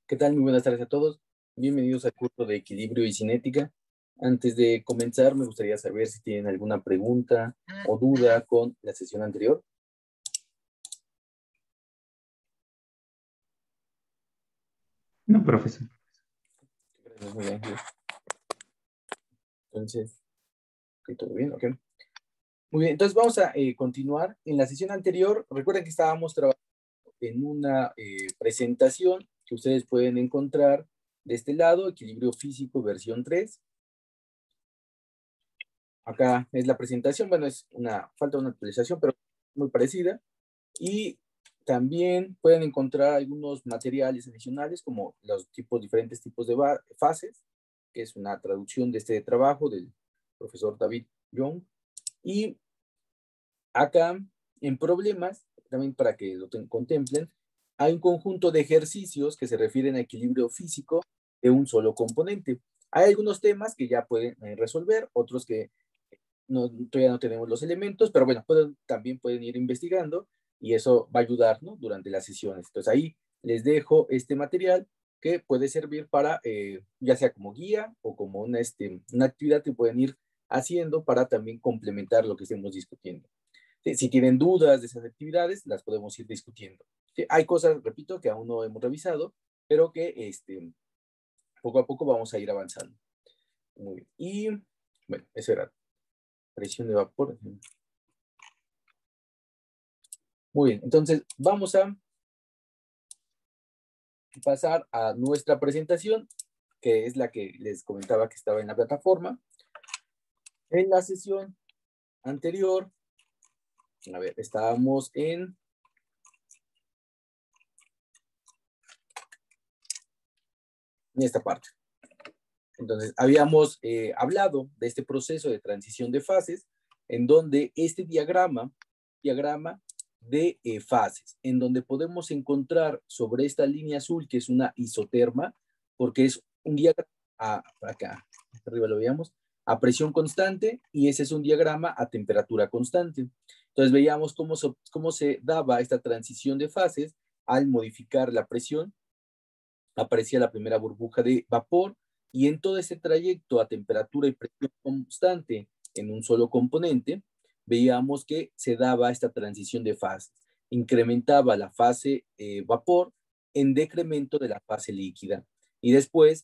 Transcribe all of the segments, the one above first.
¿Qué tal? Muy buenas tardes a todos. Bienvenidos al curso de equilibrio y cinética. Antes de comenzar, me gustaría saber si tienen alguna pregunta o duda con la sesión anterior. No, profesor. Muy bien. Entonces, ¿todo bien? Ok. Muy bien, entonces vamos a continuar. En la sesión anterior, recuerden que estábamos trabajando en una presentación que ustedes pueden encontrar de este lado, Equilibrio Físico, versión 3. Acá es la presentación, bueno, falta una actualización, pero muy parecida. Y también pueden encontrar algunos materiales adicionales, como los diferentes tipos de fases, que es una traducción de este trabajo del profesor David Young. Y acá, en problemas, también para que lo contemplen, hay un conjunto de ejercicios que se refieren a equilibrio físico de un solo componente. Hay algunos temas que ya pueden resolver, otros que todavía no tenemos los elementos, pero bueno, también pueden ir investigando y eso va a ayudar, ¿no?, durante las sesiones. Entonces ahí les dejo este material que puede servir para, ya sea como guía o como una actividad que pueden ir haciendo para también complementar lo que estemos discutiendo. ¿Sí? Si tienen dudas de esas actividades, las podemos ir discutiendo. ¿Sí? Hay cosas, repito, que aún no hemos revisado, pero que poco a poco vamos a ir avanzando. Muy bien. Y bueno, eso era presión de vapor. Muy bien, entonces vamos a pasar a nuestra presentación, que es la que les comentaba que estaba en la plataforma. En la sesión anterior, a ver, estábamos en esta parte. Entonces, habíamos hablado de este proceso de transición de fases, en donde este diagrama de fases, en donde podemos encontrar sobre esta línea azul, que es una isoterma, porque es un diagrama, acá arriba lo veíamos, a presión constante, y ese es un diagrama a temperatura constante. Entonces veíamos cómo se daba esta transición de fases al modificar la presión. Aparecía la primera burbuja de vapor, y en todo ese trayecto a temperatura y presión constante en un solo componente, veíamos que se daba esta transición de fases. Incrementaba la fase vapor en decremento de la fase líquida. Y después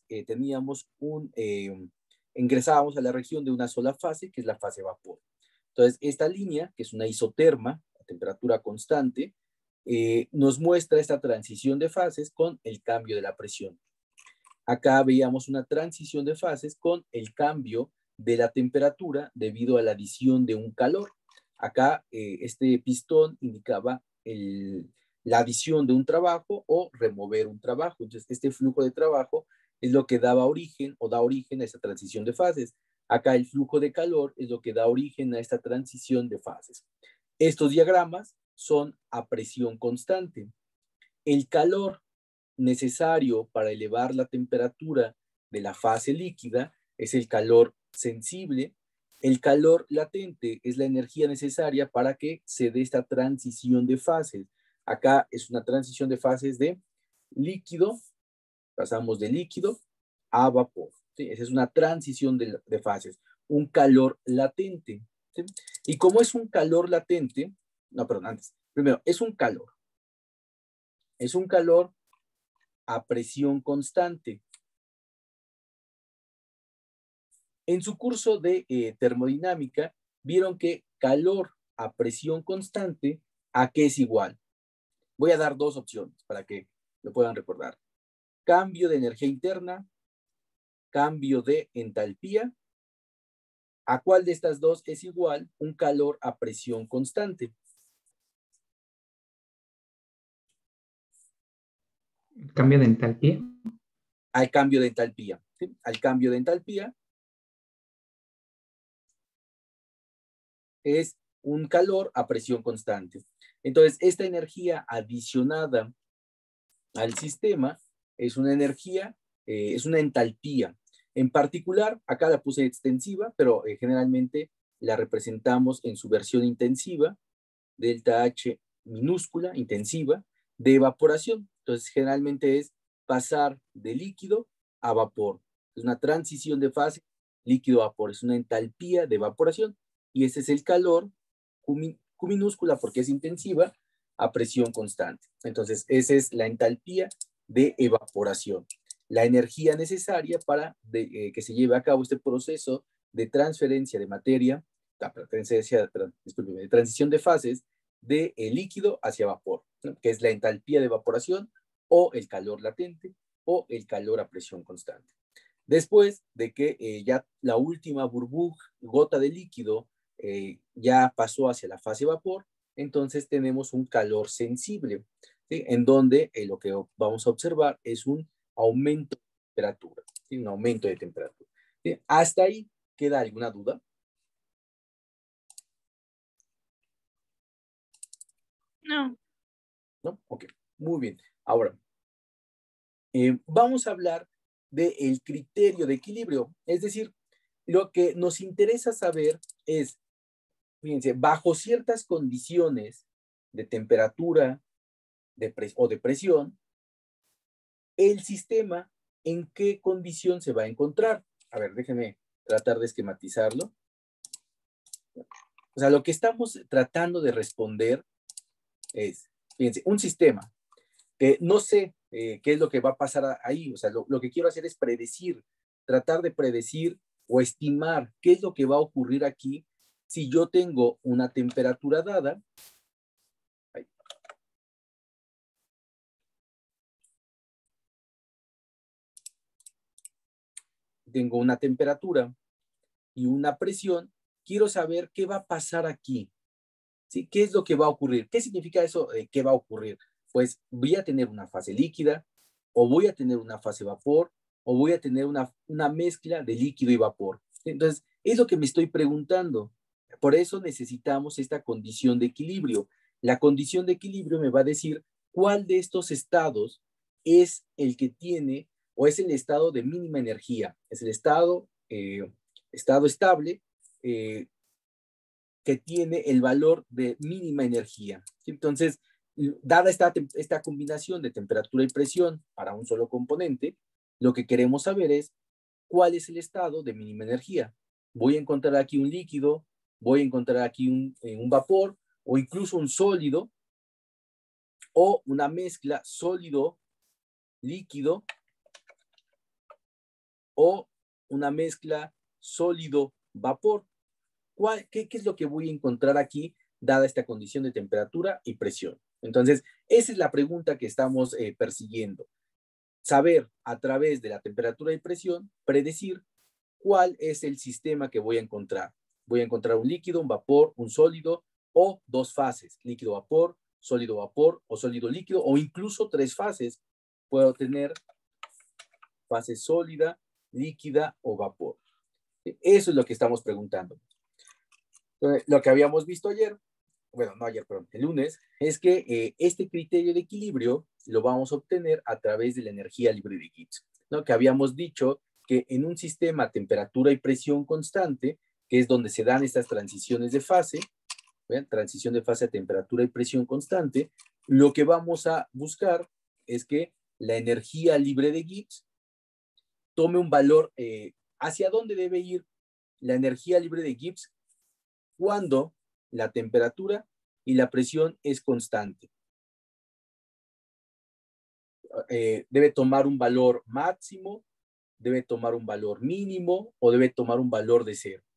ingresábamos a la región de una sola fase, que es la fase vapor. Entonces, esta línea, que es una isoterma a temperatura constante, nos muestra esta transición de fases con el cambio de la presión. Acá veíamos una transición de fases con el cambio de la temperatura debido a la adición de un calor. Acá este pistón indicaba la adición de un trabajo o remover un trabajo. Entonces, este flujo de trabajo es lo que daba origen o da origen a esta transición de fases. Acá el flujo de calor es lo que da origen a esta transición de fases. Estos diagramas son a presión constante. El calor necesario para elevar la temperatura de la fase líquida es el calor sensible. El calor latente es la energía necesaria para que se dé esta transición de fases. Acá es una transición de fases de líquido, pasamos de líquido a vapor. ¿Sí? Esa es una transición de fases, un calor latente. ¿Sí? Y como es un calor latente, no, perdón, antes, primero, es un calor a presión constante. En su curso de termodinámica, vieron que calor a presión constante, ¿a qué es igual? Voy a dar dos opciones para que lo puedan recordar. Cambio de energía interna, cambio de entalpía. ¿A cuál de estas dos es igual un calor a presión constante? Cambio de entalpía. Al cambio de entalpía. ¿Sí? Al cambio de entalpía es un calor a presión constante. Entonces, esta energía adicionada al sistema es una energía, es una entalpía. En particular, acá la puse extensiva, pero generalmente la representamos en su versión intensiva, delta H minúscula, intensiva, de evaporación. Entonces, generalmente es pasar de líquido a vapor. Es una transición de fase líquido a vapor, es una entalpía de evaporación y ese es el calor Q minúscula porque es intensiva a presión constante. Entonces, esa es la entalpía de evaporación. La energía necesaria para que se lleve a cabo este proceso de transferencia de materia, de transición de fases de líquido hacia vapor, ¿no? Que es la entalpía de evaporación o el calor latente o el calor a presión constante. Después de que ya la última burbuja, gota de líquido, ya pasó hacia la fase vapor, entonces tenemos un calor sensible, ¿sí? En donde lo que vamos a observar es un aumento de temperatura, ¿sí? Un aumento de temperatura. ¿Sí? ¿Hasta ahí queda alguna duda? No. ¿No? Ok, muy bien. Ahora, vamos a hablar del criterio de equilibrio, es decir, lo que nos interesa saber es, fíjense, bajo ciertas condiciones de temperatura o de presión, el sistema en qué condición se va a encontrar. A ver, déjenme tratar de esquematizarlo. O sea, lo que estamos tratando de responder es, fíjense, un sistema que no sé qué es lo que va a pasar ahí. O sea, lo que quiero hacer es predecir, tratar de predecir o estimar qué es lo que va a ocurrir aquí si yo tengo una temperatura dada. Ahí. Tengo una temperatura y una presión, quiero saber qué va a pasar aquí. ¿Sí? ¿Qué es lo que va a ocurrir? ¿Qué significa eso? ¿Qué va a ocurrir? Pues voy a tener una fase líquida, o voy a tener una fase vapor, o voy a tener una mezcla de líquido y vapor. Entonces, es lo que me estoy preguntando. Por eso necesitamos esta condición de equilibrio. La condición de equilibrio me va a decir cuál de estos estados es el que tiene o es el estado de mínima energía. Es el estado estable que tiene el valor de mínima energía. Entonces, dada esta combinación de temperatura y presión para un solo componente, lo que queremos saber es cuál es el estado de mínima energía. Voy a encontrar aquí un líquido, voy a encontrar aquí un vapor o incluso un sólido o una mezcla sólido-líquido o una mezcla sólido-vapor. ¿Qué es lo que voy a encontrar aquí dada esta condición de temperatura y presión? Entonces, esa es la pregunta que estamos persiguiendo. Saber a través de la temperatura y presión, predecir cuál es el sistema que voy a encontrar. Voy a encontrar un líquido, un vapor, un sólido o dos fases, líquido-vapor, sólido-vapor o sólido-líquido o incluso tres fases. Puedo tener fase sólida, líquida o vapor. Eso es lo que estamos preguntando. Lo que habíamos visto ayer, bueno, no ayer, perdón, el lunes, es que este criterio de equilibrio lo vamos a obtener a través de la energía libre de Gibbs, ¿no? Que habíamos dicho que en un sistema temperatura y presión constante, que es donde se dan estas transiciones de fase, ¿ven? Transición de fase a temperatura y presión constante, lo que vamos a buscar es que la energía libre de Gibbs tome un valor, ¿hacia dónde debe ir la energía libre de Gibbs cuando la temperatura y la presión es constante? Debe tomar un valor máximo, debe tomar un valor mínimo o debe tomar un valor de cero.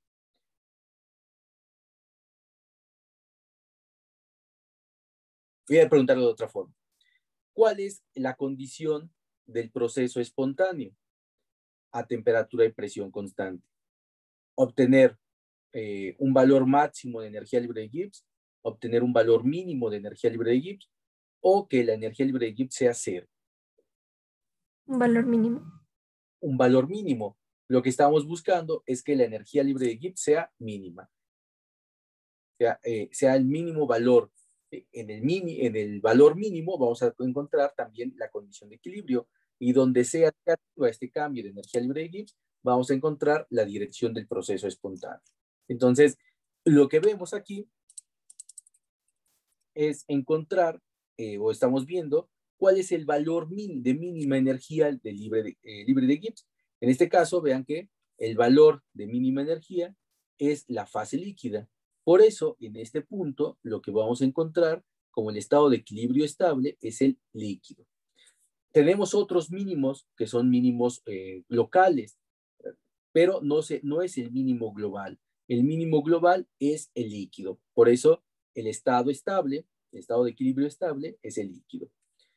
Voy a preguntarlo de otra forma. ¿Cuál es la condición del proceso espontáneo a temperatura y presión constante? Obtener un valor máximo de energía libre de Gibbs, obtener un valor mínimo de energía libre de Gibbs o que la energía libre de Gibbs sea cero. Un valor mínimo. Un valor mínimo. Lo que estamos buscando es que la energía libre de Gibbs sea mínima. Sea el mínimo valor. En el valor mínimo vamos a encontrar también la condición de equilibrio y donde sea este cambio de energía libre de Gibbs, vamos a encontrar la dirección del proceso espontáneo. Entonces, lo que vemos aquí es encontrar, o estamos viendo, cuál es el valor de mínima energía de libre de Gibbs. En este caso, vean que el valor de mínima energía es la fase líquida. Por eso, en este punto, lo que vamos a encontrar como el estado de equilibrio estable es el líquido. Tenemos otros mínimos que son mínimos locales, pero no es el mínimo global. El mínimo global es el líquido. Por eso, el estado estable, el estado de equilibrio estable, es el líquido.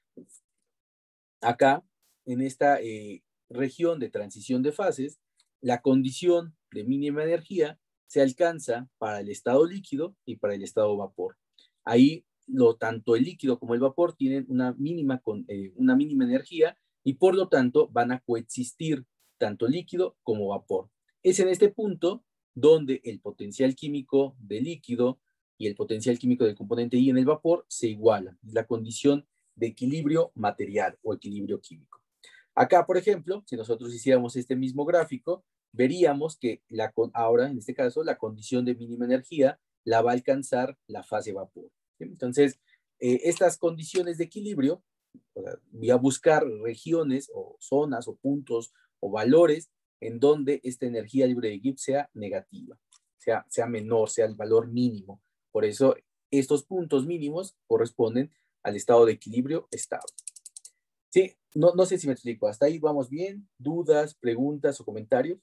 Acá, en esta región de transición de fases, la condición de mínima energía se alcanza para el estado líquido y para el estado vapor. Ahí, tanto el líquido como el vapor tienen una mínima energía y por lo tanto van a coexistir tanto líquido como vapor. Es en este punto donde el potencial químico del líquido y el potencial químico del componente I en el vapor se igualan. Es la condición de equilibrio material o equilibrio químico. Acá, por ejemplo, si nosotros hiciéramos este mismo gráfico, veríamos que ahora, en este caso, la condición de mínima energía la va a alcanzar la fase vapor. ¿Sí? Entonces, estas condiciones de equilibrio, voy a buscar regiones o zonas o puntos o valores en donde esta energía libre de Gibbs sea negativa, sea menor, sea el valor mínimo. Por eso, estos puntos mínimos corresponden al estado de equilibrio estable. Sí, no sé si me explico. ¿Hasta ahí vamos bien? ¿Dudas, preguntas o comentarios?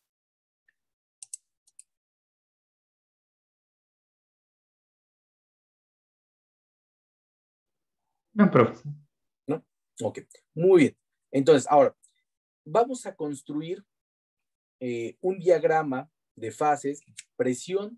No, profesor. ¿No? Ok, muy bien. Entonces, ahora, vamos a construir un diagrama de fases, presión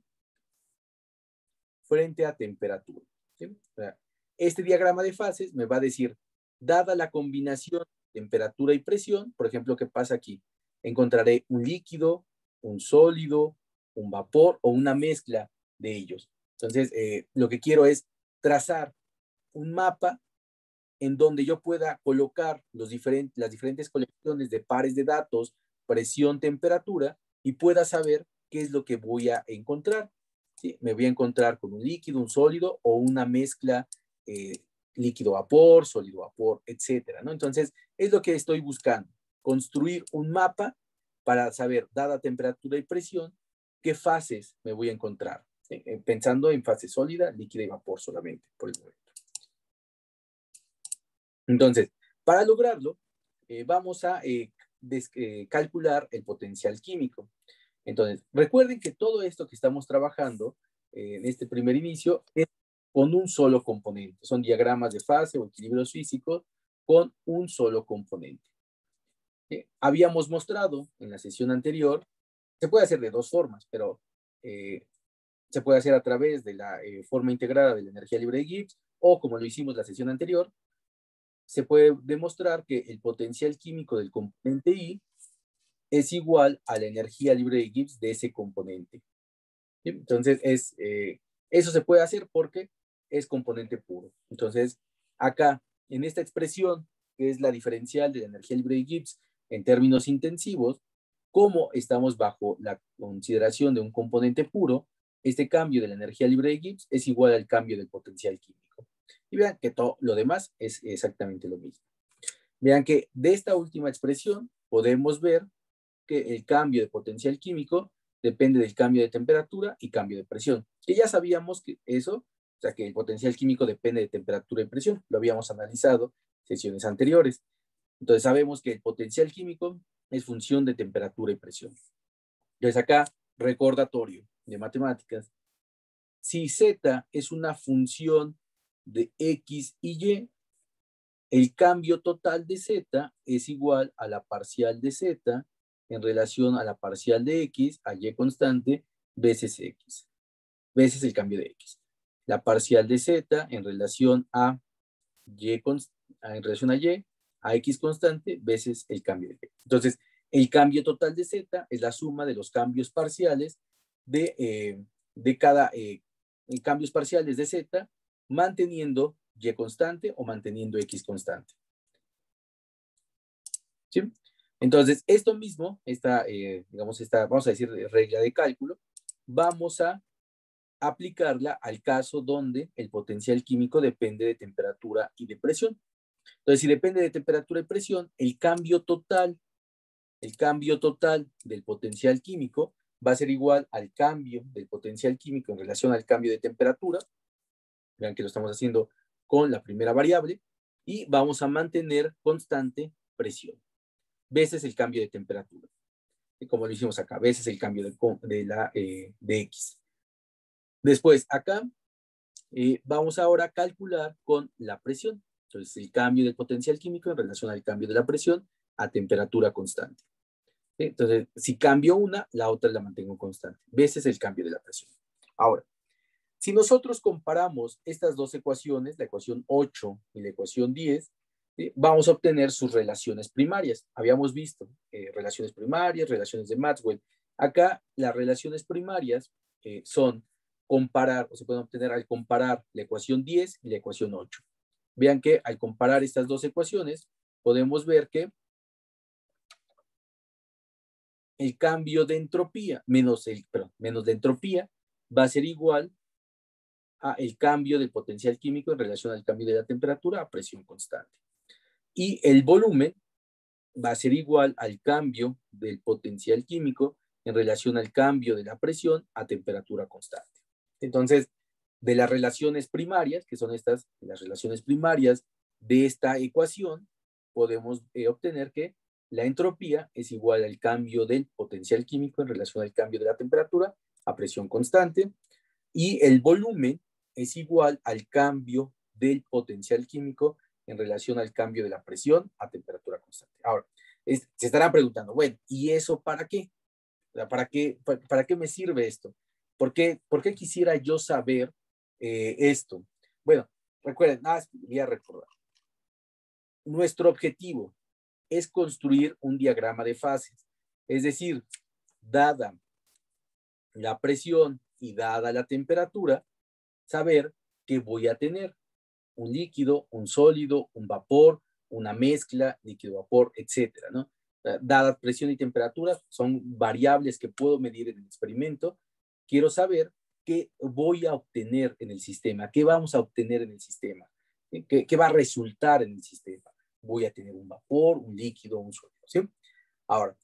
frente a temperatura. ¿Sí? O sea, este diagrama de fases me va a decir, dada la combinación temperatura y presión, por ejemplo, ¿qué pasa aquí? Encontraré un líquido, un sólido, un vapor o una mezcla de ellos. Entonces, lo que quiero es trazar un mapa en donde yo pueda colocar las diferentes colecciones de pares de datos, presión, temperatura, y pueda saber qué es lo que voy a encontrar. ¿Sí? Me voy a encontrar con un líquido, un sólido o una mezcla líquido-vapor, sólido-vapor, etcétera, ¿no? Entonces, es lo que estoy buscando, construir un mapa para saber, dada temperatura y presión, qué fases me voy a encontrar, pensando en fase sólida, líquida y vapor solamente, por el momento. Entonces, para lograrlo, vamos a calcular el potencial químico. Entonces, recuerden que todo esto que estamos trabajando en este primer inicio es con un solo componente. Son diagramas de fase o equilibrios físicos con un solo componente. Habíamos mostrado en la sesión anterior, se puede hacer de dos formas, pero se puede hacer a través de la forma integrada de la energía libre de Gibbs o como lo hicimos la sesión anterior, se puede demostrar que el potencial químico del componente I es igual a la energía libre de Gibbs de ese componente. ¿Sí? Entonces, eso se puede hacer porque es componente puro. Entonces, acá, en esta expresión, que es la diferencial de la energía libre de Gibbs en términos intensivos, como estamos bajo la consideración de un componente puro, este cambio de la energía libre de Gibbs es igual al cambio del potencial químico. Y vean que todo lo demás es exactamente lo mismo. Vean que de esta última expresión podemos ver que el cambio de potencial químico depende del cambio de temperatura y cambio de presión. Que ya sabíamos que eso, o sea, que el potencial químico depende de temperatura y presión. Lo habíamos analizado en sesiones anteriores. Entonces sabemos que el potencial químico es función de temperatura y presión. Entonces acá, recordatorio de matemáticas. Si Z es una función de X y Y, el cambio total de Z es igual a la parcial de Z en relación a la parcial de X, a Y constante, veces X, veces el cambio de X. La parcial de Z en relación a Y, a X constante, veces el cambio de X. Entonces, el cambio total de Z es la suma de los cambios parciales de cada cambios parciales de Z, manteniendo Y constante o manteniendo X constante. ¿Sí? Entonces, esto mismo, vamos a decir, regla de cálculo, vamos a aplicarla al caso donde el potencial químico depende de temperatura y de presión. Entonces, si depende de temperatura y presión, el cambio total del potencial químico va a ser igual al cambio del potencial químico en relación al cambio de temperatura. Vean que lo estamos haciendo con la primera variable y vamos a mantener constante presión veces el cambio de temperatura. Y como lo hicimos acá, veces el cambio de X. Después, acá vamos ahora a calcular con la presión. Entonces, el cambio del potencial químico en relación al cambio de la presión a temperatura constante. Entonces, si cambio una, la otra la mantengo constante. Veces el cambio de la presión. Ahora, si nosotros comparamos estas dos ecuaciones, la ecuación 8 y la ecuación 10, vamos a obtener sus relaciones primarias. Habíamos visto relaciones primarias, relaciones de Maxwell. Acá las relaciones primarias son comparar, o se pueden obtener al comparar la ecuación 10 y la ecuación 8. Vean que al comparar estas dos ecuaciones, podemos ver que el cambio de entropía menos la entropía va a ser igual a el cambio del potencial químico en relación al cambio de la temperatura a presión constante. Y el volumen va a ser igual al cambio del potencial químico en relación al cambio de la presión a temperatura constante. Entonces, de las relaciones primarias, que son estas, las relaciones primarias de esta ecuación, podemos obtener que la entropía es igual al cambio del potencial químico en relación al cambio de la temperatura a presión constante y el volumen es igual al cambio del potencial químico en relación al cambio de la presión a temperatura constante. Ahora, se estarán preguntando, bueno, ¿y eso para qué? ¿Para qué me sirve esto? ¿Por qué quisiera yo saber esto? Bueno, recuerden, voy a recordar. Nuestro objetivo es construir un diagrama de fases. Es decir, dada la presión y dada la temperatura, saber que voy a tener un líquido, un sólido, un vapor, una mezcla, líquido-vapor, etcétera, ¿no? Dada presión y temperatura, son variables que puedo medir en el experimento. Quiero saber qué voy a obtener en el sistema, qué vamos a obtener en el sistema, qué va a resultar en el sistema. Voy a tener un vapor, un líquido, un sólido, ¿sí? Ahora,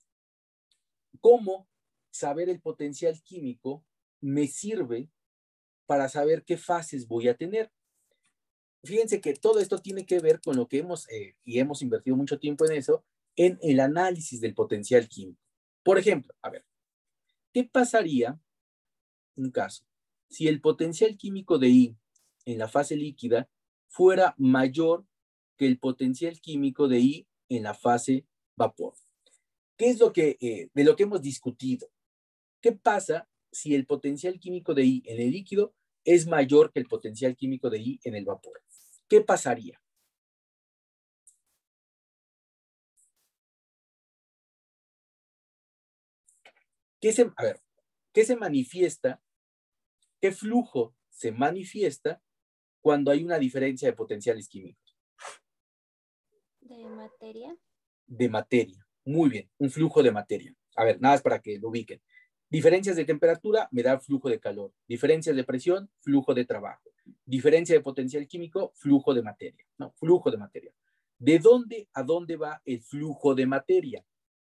¿cómo saber el potencial químico me sirve para saber qué fases voy a tener? Fíjense que todo esto tiene que ver con lo que hemos invertido mucho tiempo en eso, en el análisis del potencial químico. Por ejemplo, a ver, ¿qué pasaría, un caso, si el potencial químico de I en la fase líquida fuera mayor que el potencial químico de I en la fase vapor? ¿Qué es de lo que hemos discutido? ¿Qué pasa si el potencial químico de I en el líquido es mayor que el potencial químico de I en el vapor? ¿Qué pasaría? ¿Qué se manifiesta? ¿Qué flujo se manifiesta cuando hay una diferencia de potenciales químicos? ¿De materia? De materia. Muy bien, un flujo de materia. A ver, nada más para que lo ubiquen. Diferencias de temperatura me da flujo de calor. Diferencias de presión, flujo de trabajo. Diferencia de potencial químico, flujo de materia. No, flujo de materia. ¿De dónde a dónde va el flujo de materia?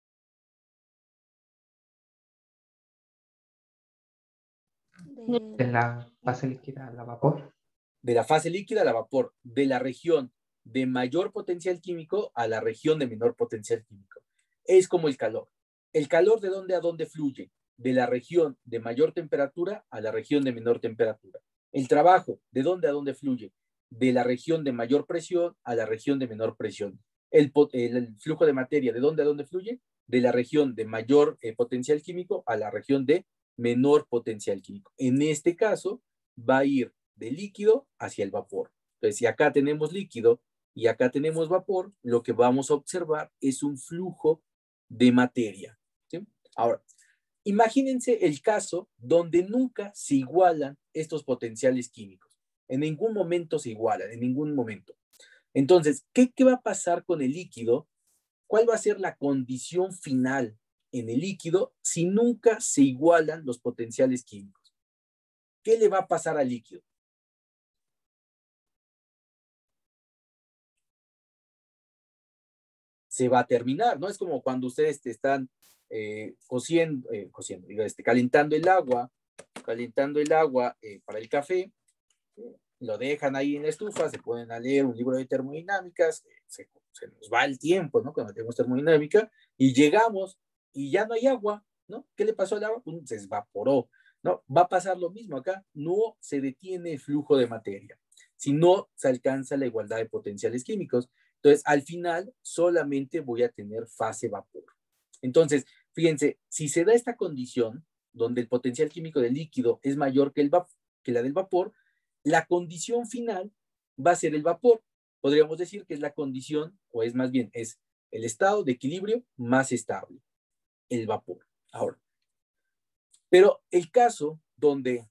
De la fase líquida a la vapor. De la fase líquida a la vapor, de la región de mayor potencial químico a la región de menor potencial químico. Es como el calor. ¿El calor de dónde a dónde fluye? De la región de mayor temperatura a la región de menor temperatura. El trabajo, ¿de dónde a dónde fluye? De la región de mayor presión a la región de menor presión. El flujo de materia, ¿de dónde a dónde fluye? De la región de mayor potencial químico a la región de menor potencial químico. En este caso, va a ir de líquido hacia el vapor. Entonces, si acá tenemos líquido y acá tenemos vapor, lo que vamos a observar es un flujo de materia, ¿sí? Ahora, imagínense el caso donde nunca se igualan estos potenciales químicos. En ningún momento se igualan, en ningún momento. Entonces, ¿qué va a pasar con el líquido? ¿Cuál va a ser la condición final en el líquido si nunca se igualan los potenciales químicos? ¿Qué le va a pasar al líquido? se va a terminar, ¿no? Es como cuando ustedes te están calentando el agua para el café, lo dejan ahí en la estufa, se ponen a leer un libro de termodinámicas, se nos va el tiempo, ¿no? Cuando tenemos termodinámica, y llegamos y ya no hay agua, ¿no? ¿Qué le pasó al agua? Pues se evaporó, ¿no? Va a pasar lo mismo acá, no se detiene el flujo de materia, si no se alcanza la igualdad de potenciales químicos. Entonces, al final, solamente voy a tener fase vapor. Entonces, fíjense, si se da esta condición, donde el potencial químico del líquido es mayor que la del vapor, la condición final va a ser el vapor. Podríamos decir que es la condición, o es más bien, es el estado de equilibrio más estable, el vapor. Ahora, pero el caso donde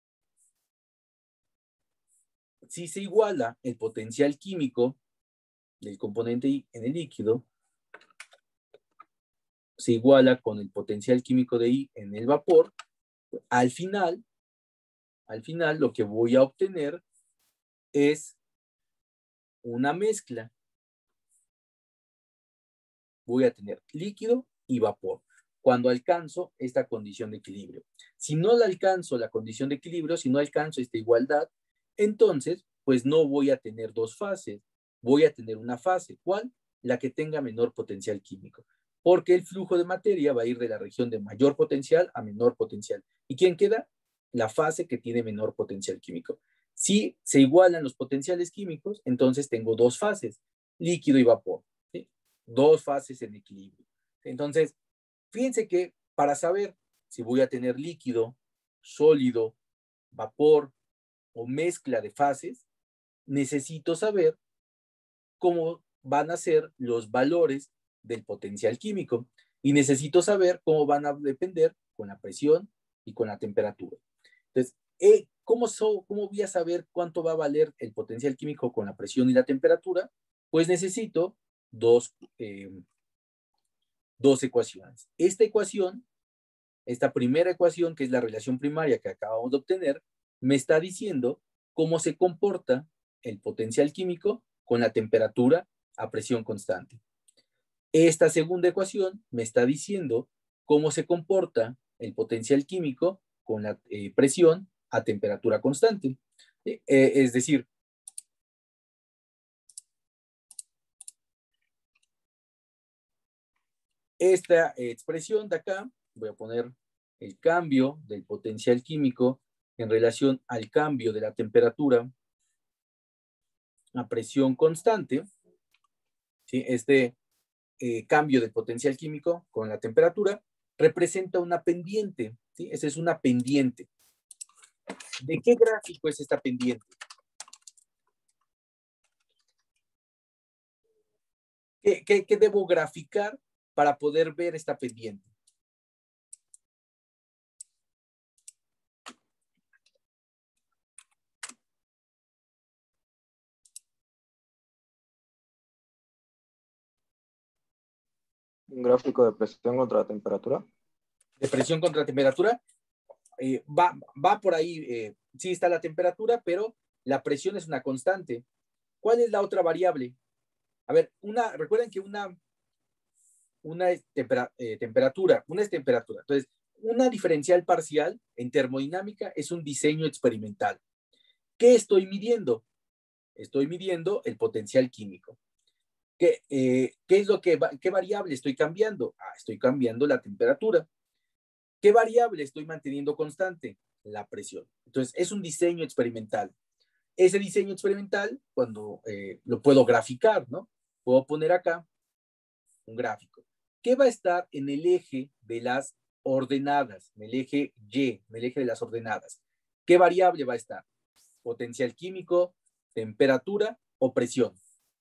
si se iguala el potencial químico del componente I en el líquido, se iguala con el potencial químico de I en el vapor, al final lo que voy a obtener es una mezcla. Voy a tener líquido y vapor cuando alcanzo esta condición de equilibrio. Si no la alcanzo la condición de equilibrio, si no alcanzo esta igualdad, entonces pues no voy a tener dos fases, voy a tener una fase. ¿Cuál? La que tenga menor potencial químico, porque el flujo de materia va a ir de la región de mayor potencial a menor potencial. ¿Y quién queda? La fase que tiene menor potencial químico. Si se igualan los potenciales químicos, entonces tengo dos fases, líquido y vapor. ¿Sí? Dos fases en equilibrio. Entonces, fíjense que para saber si voy a tener líquido, sólido, vapor o mezcla de fases, necesito saber cómo van a ser los valores del potencial químico y necesito saber cómo van a depender con la presión y con la temperatura. Entonces, ¿cómo voy a saber cuánto va a valer el potencial químico con la presión y la temperatura? Pues necesito dos ecuaciones. Esta primera ecuación, que es la relación primaria que acabamos de obtener, me está diciendo cómo se comporta el potencial químico con la temperatura a presión constante. Esta segunda ecuación me está diciendo cómo se comporta el potencial químico con la presión a temperatura constante. Es decir, esta expresión de acá, voy a poner el cambio del potencial químico en relación al cambio de la temperatura a presión constante. ¿Sí? Este cambio del potencial químico con la temperatura representa una pendiente. ¿Sí? Esa es una pendiente. ¿De qué gráfico es esta pendiente? ¿Qué debo graficar para poder ver esta pendiente? Un gráfico de presión contra la temperatura. De presión contra temperatura. Va por ahí, sí está la temperatura, pero la presión es una constante. ¿Cuál es la otra variable? A ver, recuerden que una es temperatura, una es temperatura. Entonces, una diferencial parcial en termodinámica es un diseño experimental. ¿Qué estoy midiendo? Estoy midiendo el potencial químico. ¿Qué es qué variable estoy cambiando? Estoy cambiando la temperatura. ¿Qué variable estoy manteniendo constante? La presión. Entonces, es un diseño experimental. Ese diseño experimental, cuando lo puedo graficar, ¿no? Puedo poner acá un gráfico. ¿Qué va a estar en el eje de las ordenadas? En el eje Y, en el eje de las ordenadas. ¿Qué variable va a estar? ¿Potencial químico, temperatura o presión?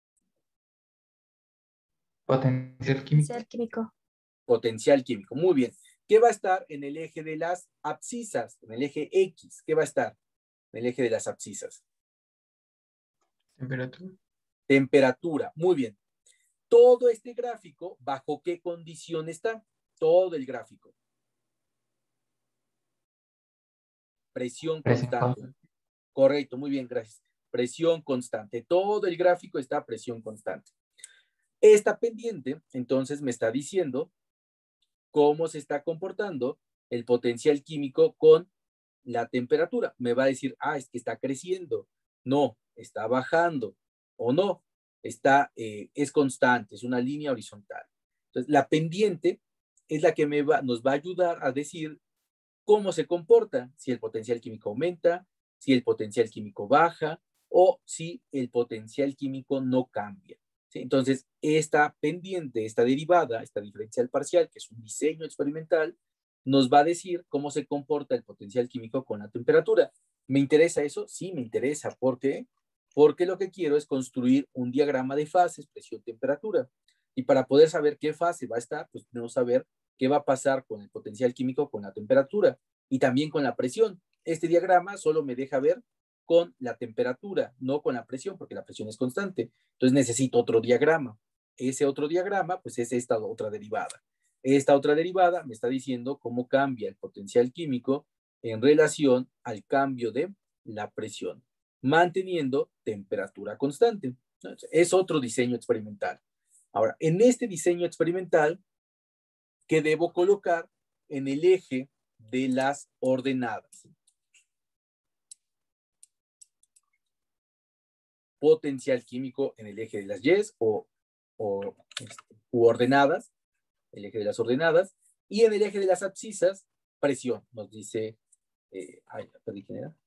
Potencial químico. Potencial químico. Potencial químico. Muy bien. ¿Qué va a estar en el eje de las abscisas? En el eje X. ¿Qué va a estar en el eje de las abscisas? Temperatura. Temperatura. Muy bien. Todo este gráfico, ¿bajo qué condición está? Todo el gráfico. Presión constante. Correcto, muy bien, gracias. Presión constante. Todo el gráfico está a presión constante. Esta pendiente, entonces, me está diciendo cómo se está comportando el potencial químico con la temperatura. Me va a decir, es que está creciendo. No, está bajando. O no, es constante, es una línea horizontal. Entonces, la pendiente es la que nos va a ayudar a decir cómo se comporta, si el potencial químico aumenta, si el potencial químico baja o si el potencial químico no cambia. ¿Sí? Entonces, esta pendiente, esta derivada, esta diferencial parcial, que es un diseño experimental, nos va a decir cómo se comporta el potencial químico con la temperatura. ¿Me interesa eso? Sí, me interesa. ¿Por qué? Porque lo que quiero es construir un diagrama de fases, presión, temperatura. Y para poder saber qué fase va a estar, pues tenemos que saber qué va a pasar con el potencial químico con la temperatura y también con la presión. Este diagrama solo me deja ver con la temperatura, no con la presión, porque la presión es constante. Entonces necesito otro diagrama. Ese otro diagrama, pues es esta otra derivada. Esta otra derivada me está diciendo cómo cambia el potencial químico en relación al cambio de la presión, manteniendo temperatura constante. Es otro diseño experimental. Ahora, en este diseño experimental, ¿qué debo colocar en el eje de las ordenadas? Potencial químico en el eje de las Y u ordenadas, el eje de las ordenadas, y en el eje de las abscisas, presión, nos dice, perdí, ¿quién era?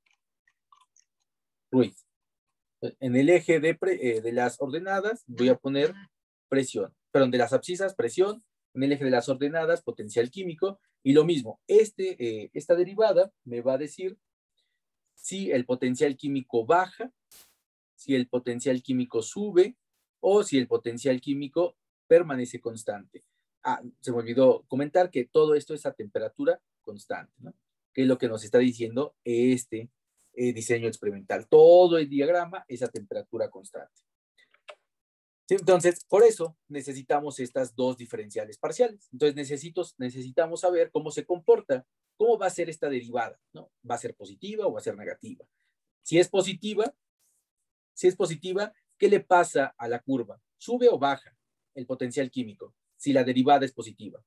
Ruiz. En el eje de las ordenadas voy a poner presión, perdón, de las abscisas, presión, en el eje de las ordenadas, potencial químico, y lo mismo, esta derivada me va a decir si el potencial químico baja, si el potencial químico sube o si el potencial químico permanece constante. Se me olvidó comentar que todo esto es a temperatura constante, ¿no? Que es lo que nos está diciendo este diseño experimental. Todo el diagrama es a temperatura constante. ¿Sí? Entonces, por eso necesitamos estas dos diferenciales parciales. Entonces, necesitamos saber cómo se comporta, cómo va a ser esta derivada, ¿no? ¿Va a ser positiva o va a ser negativa? Si es positiva, ¿qué le pasa a la curva? ¿Sube o baja el potencial químico si la derivada es positiva?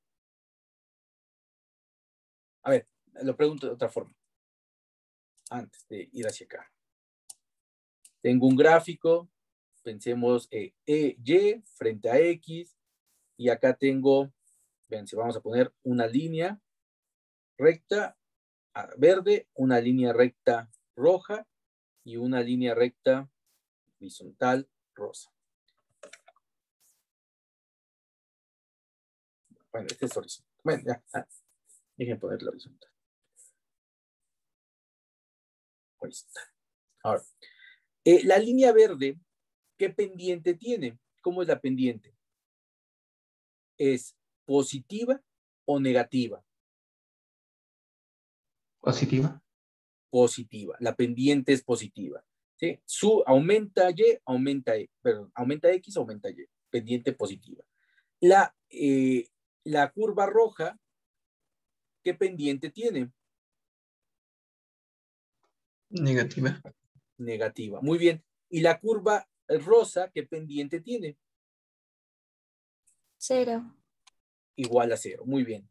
A ver, lo pregunto de otra forma, antes de ir hacia acá. Tengo un gráfico, pensemos Y frente a X, y acá tengo, vean, si vamos a poner una línea recta verde, una línea recta roja y una línea recta horizontal rosa. Bueno, este es horizontal. Bueno, ya. Dejen ponerlo horizontal. Horizontal. Ahora, la línea verde, ¿qué pendiente tiene? ¿Cómo es la pendiente? ¿Es positiva o negativa? Positiva. Positiva. La pendiente es positiva. ¿Sí? Aumenta Y, aumenta X, aumenta Y. Pendiente positiva. La curva roja, ¿qué pendiente tiene? Negativa. Negativa. Muy bien. ¿Y la curva rosa, qué pendiente tiene? 0. Igual a 0. Muy bien.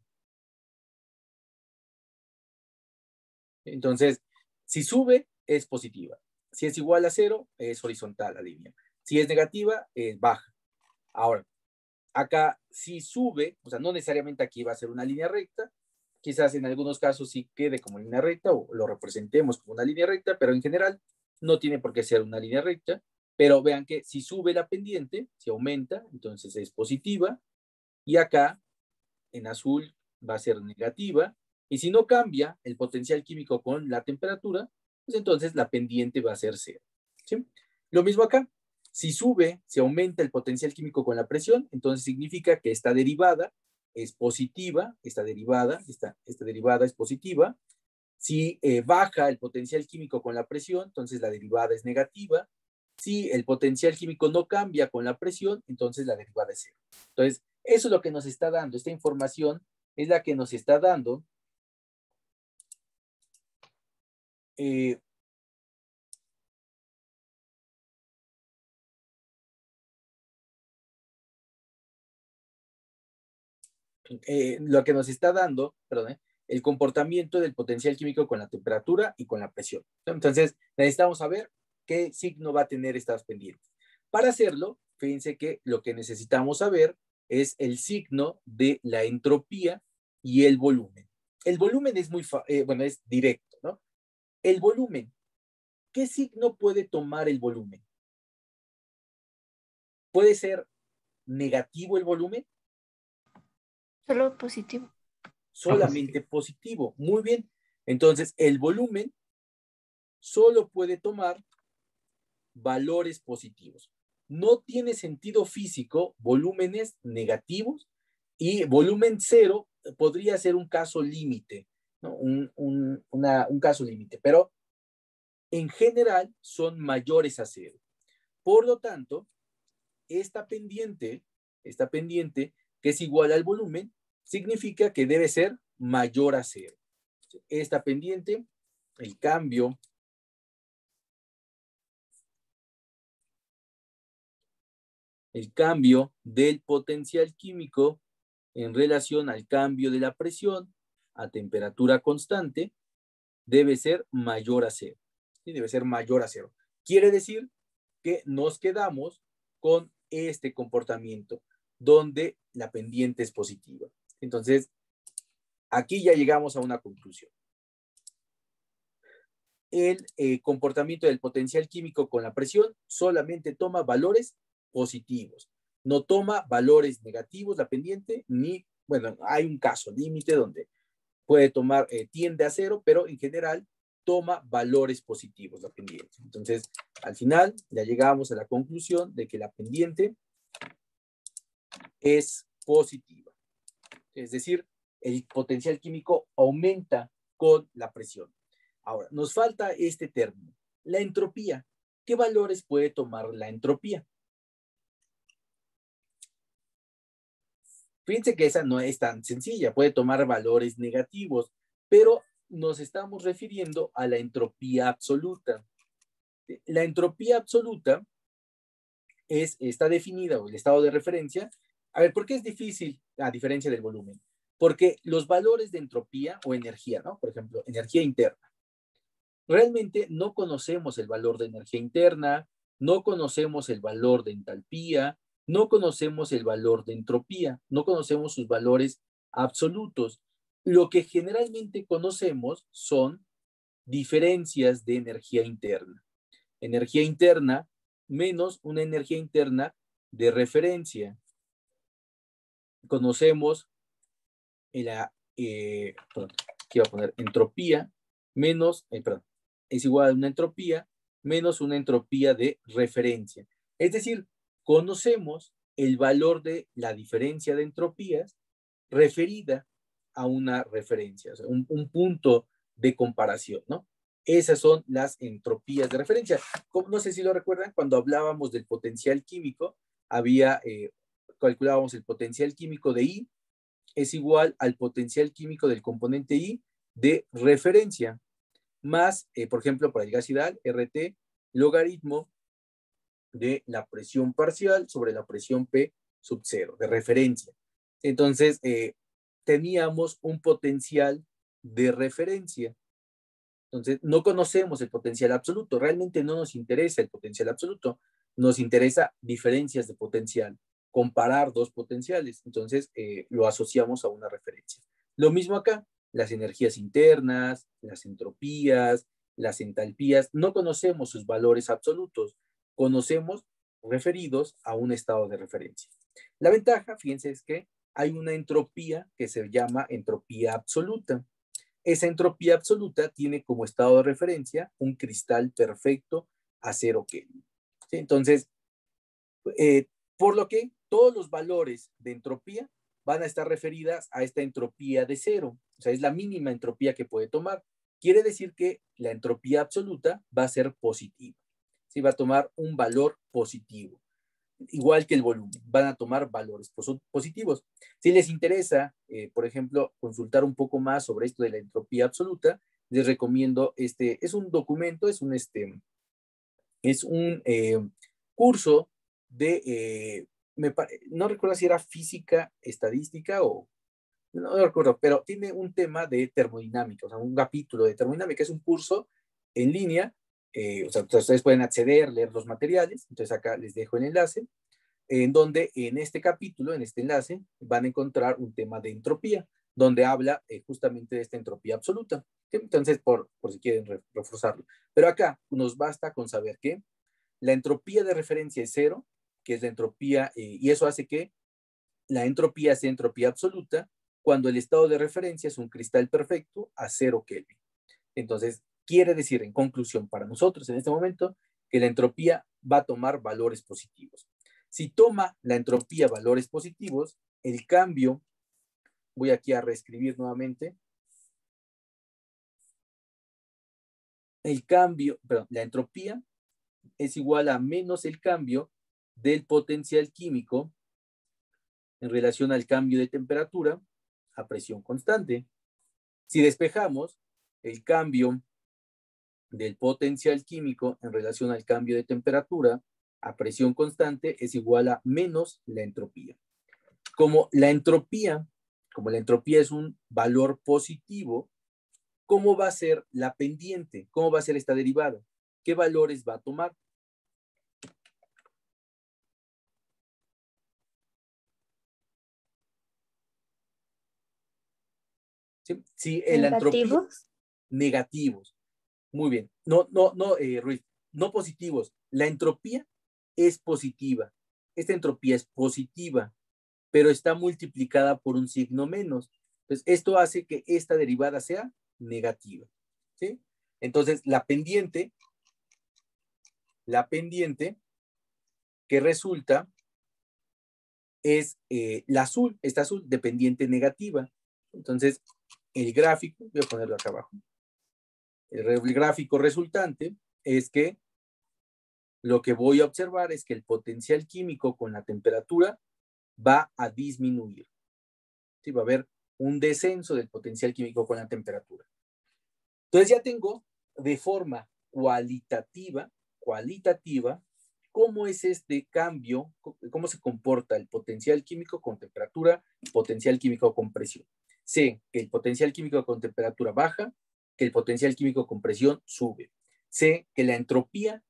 Entonces, si sube, es positiva. Si es igual a 0, es horizontal la línea. Si es negativa, es baja. Ahora, acá si sube, o sea, no necesariamente aquí va a ser una línea recta, quizás en algunos casos sí quede como línea recta o lo representemos como una línea recta, pero en general no tiene por qué ser una línea recta. Pero vean que si sube la pendiente, si aumenta, entonces es positiva. Y acá, en azul, va a ser negativa. Y si no cambia el potencial químico con la temperatura, pues entonces la pendiente va a ser 0. ¿Sí? Lo mismo acá. Si sube, si aumenta el potencial químico con la presión, entonces significa que esta derivada es positiva, esta derivada es positiva. Si baja el potencial químico con la presión, entonces la derivada es negativa. Si el potencial químico no cambia con la presión, entonces la derivada es 0. Entonces, eso es lo que nos está dando. Esta información es la que nos está dando lo que nos está dando, perdón, el comportamiento del potencial químico con la temperatura y con la presión. Entonces, necesitamos saber qué signo va a tener estas pendientes. Para hacerlo, fíjense que lo que necesitamos saber es el signo de la entropía y el volumen. El volumen es bueno, es directo, ¿no? El volumen, ¿qué signo puede tomar el volumen? ¿Puede ser negativo el volumen? Solo positivo. Solamente positivo. Muy bien. Entonces, el volumen solo puede tomar valores positivos. No tiene sentido físico volúmenes negativos, y volumen cero podría ser un caso límite, ¿no? Un caso límite, pero en general son mayores a cero. Por lo tanto, esta pendiente, que es igual al volumen, significa que debe ser mayor a cero. Esta pendiente, el cambio del potencial químico en relación al cambio de la presión a temperatura constante debe ser mayor a cero. ¿Sí? Debe ser mayor a cero. Quiere decir que nos quedamos con este comportamiento donde la pendiente es positiva. Entonces, aquí ya llegamos a una conclusión. El comportamiento del potencial químico con la presión solamente toma valores positivos. No toma valores negativos la pendiente, ni, bueno, hay un caso límite donde puede tomar, tiende a cero, pero en general toma valores positivos la pendiente. Entonces, al final ya llegamos a la conclusión de que la pendiente es positiva. Es decir, el potencial químico aumenta con la presión. Ahora, nos falta este término, la entropía. ¿Qué valores puede tomar la entropía? Fíjense que esa no es tan sencilla, puede tomar valores negativos, pero nos estamos refiriendo a la entropía absoluta. La entropía absoluta está definida, o el estado de referencia. A ver, ¿por qué es difícil a diferencia del volumen? Porque los valores de entropía o energía, ¿no? Por ejemplo, energía interna. Realmente no conocemos el valor de energía interna, no conocemos el valor de entalpía, no conocemos el valor de entropía, no conocemos sus valores absolutos. Lo que generalmente conocemos son diferencias de energía interna. Energía interna menos una energía interna de referencia. Conocemos aquí voy a poner entropía menos, es igual a una entropía menos una entropía de referencia. Es decir, conocemos el valor de la diferencia de entropías referida a una referencia, o sea, un punto de comparación, ¿no? Esas son las entropías de referencia. No sé si lo recuerdan, cuando hablábamos del potencial químico, calculábamos el potencial químico de I es igual al potencial químico del componente I de referencia, más, por ejemplo, para el gas ideal, RT, logaritmo de la presión parcial sobre la presión P sub 0, de referencia. Entonces, teníamos un potencial de referencia. Entonces, no conocemos el potencial absoluto. Realmente no nos interesa el potencial absoluto. Nos interesa diferencias de potencial, comparar dos potenciales. Entonces, lo asociamos a una referencia. Lo mismo acá, las energías internas, las entropías, las entalpías. No conocemos sus valores absolutos. Conocemos referidos a un estado de referencia. La ventaja, fíjense, es que hay una entropía que se llama entropía absoluta. Esa entropía absoluta tiene como estado de referencia un cristal perfecto a 0 Kelvin. ¿Sí? Entonces, por lo que todos los valores de entropía van a estar referidas a esta entropía de 0. O sea, es la mínima entropía que puede tomar. Quiere decir que la entropía absoluta va a ser positiva. ¿Sí? Va a tomar un valor positivo. Igual que el volumen, van a tomar valores positivos. Si les interesa, por ejemplo, consultar un poco más sobre esto de la entropía absoluta, les recomiendo es un documento, es un curso de, no recuerdo si era física estadística o no recuerdo, pero tiene un tema de termodinámica, o sea, un capítulo de termodinámica, es un curso en línea, o sea, ustedes pueden acceder, leer los materiales, entonces acá les dejo el enlace, en donde en este capítulo, en este enlace, van a encontrar un tema de entropía, donde habla justamente de esta entropía absoluta. ¿Sí? Entonces, por si quieren reforzarlo. Pero acá nos basta con saber que la entropía de referencia es cero, que es la entropía, y eso hace que la entropía sea entropía absoluta cuando el estado de referencia es un cristal perfecto a 0 Kelvin. Entonces, quiere decir, en conclusión, para nosotros en este momento, que la entropía va a tomar valores positivos. Si toma la entropía valores positivos, el cambio, voy aquí a reescribir nuevamente, el cambio, perdón, la entropía es igual a menos el cambio del potencial químico en relación al cambio de temperatura a presión constante. Si despejamos el cambio del potencial químico en relación al cambio de temperatura a presión constante es igual a menos la entropía. Como la entropía es un valor positivo, ¿cómo va a ser la pendiente? ¿Cómo va a ser esta derivada? ¿Qué valores va a tomar? ¿Sí? Si la entropía, Negativos. negativos. Muy bien. No, Ruiz, no positivos. La entropía es positiva. Esta entropía es positiva, pero está multiplicada por un signo menos. Entonces, esto hace que esta derivada sea negativa. ¿Sí? Entonces, la pendiente que resulta es la azul, esta azul de pendiente negativa. Entonces, el gráfico, voy a ponerlo acá abajo. El gráfico resultante es que lo que voy a observar es que el potencial químico con la temperatura va a disminuir. ¿Sí? Va a haber un descenso del potencial químico con la temperatura. Entonces ya tengo de forma cualitativa, cómo es este cambio, cómo se comporta el potencial químico con temperatura, potencial químico con presión. Sé que el potencial químico con temperatura baja, que el potencial químico con presión sube. Sé que la entropía,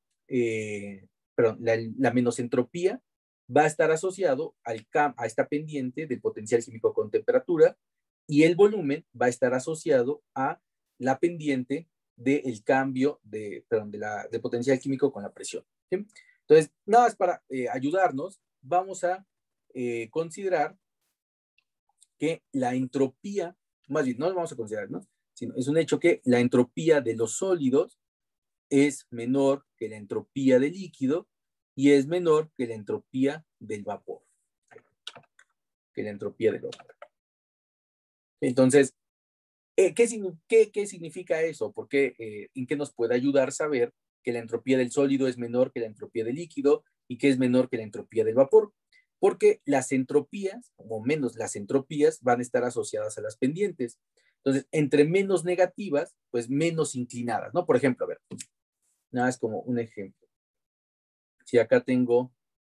la menosentropía va a estar asociado a esta pendiente del potencial químico con temperatura y el volumen va a estar asociado a la pendiente del cambio del potencial químico con la presión. ¿Sí? Entonces, nada más para ayudarnos, vamos a considerar que la entropía, más bien, no lo vamos a considerar, ¿no? Sino es un hecho que la entropía de los sólidos es menor que la entropía del líquido y es menor que la entropía del vapor. Que la entropía del vapor. Entonces, ¿qué significa eso? Porque, ¿en qué nos puede ayudar a saber que la entropía del sólido es menor que la entropía del líquido y que es menor que la entropía del vapor? Porque las entropías, o menos las entropías, van a estar asociadas a las pendientes. Entonces, entre menos negativas, pues menos inclinadas, ¿no? Por ejemplo, a ver, nada más como un ejemplo. Si acá tengo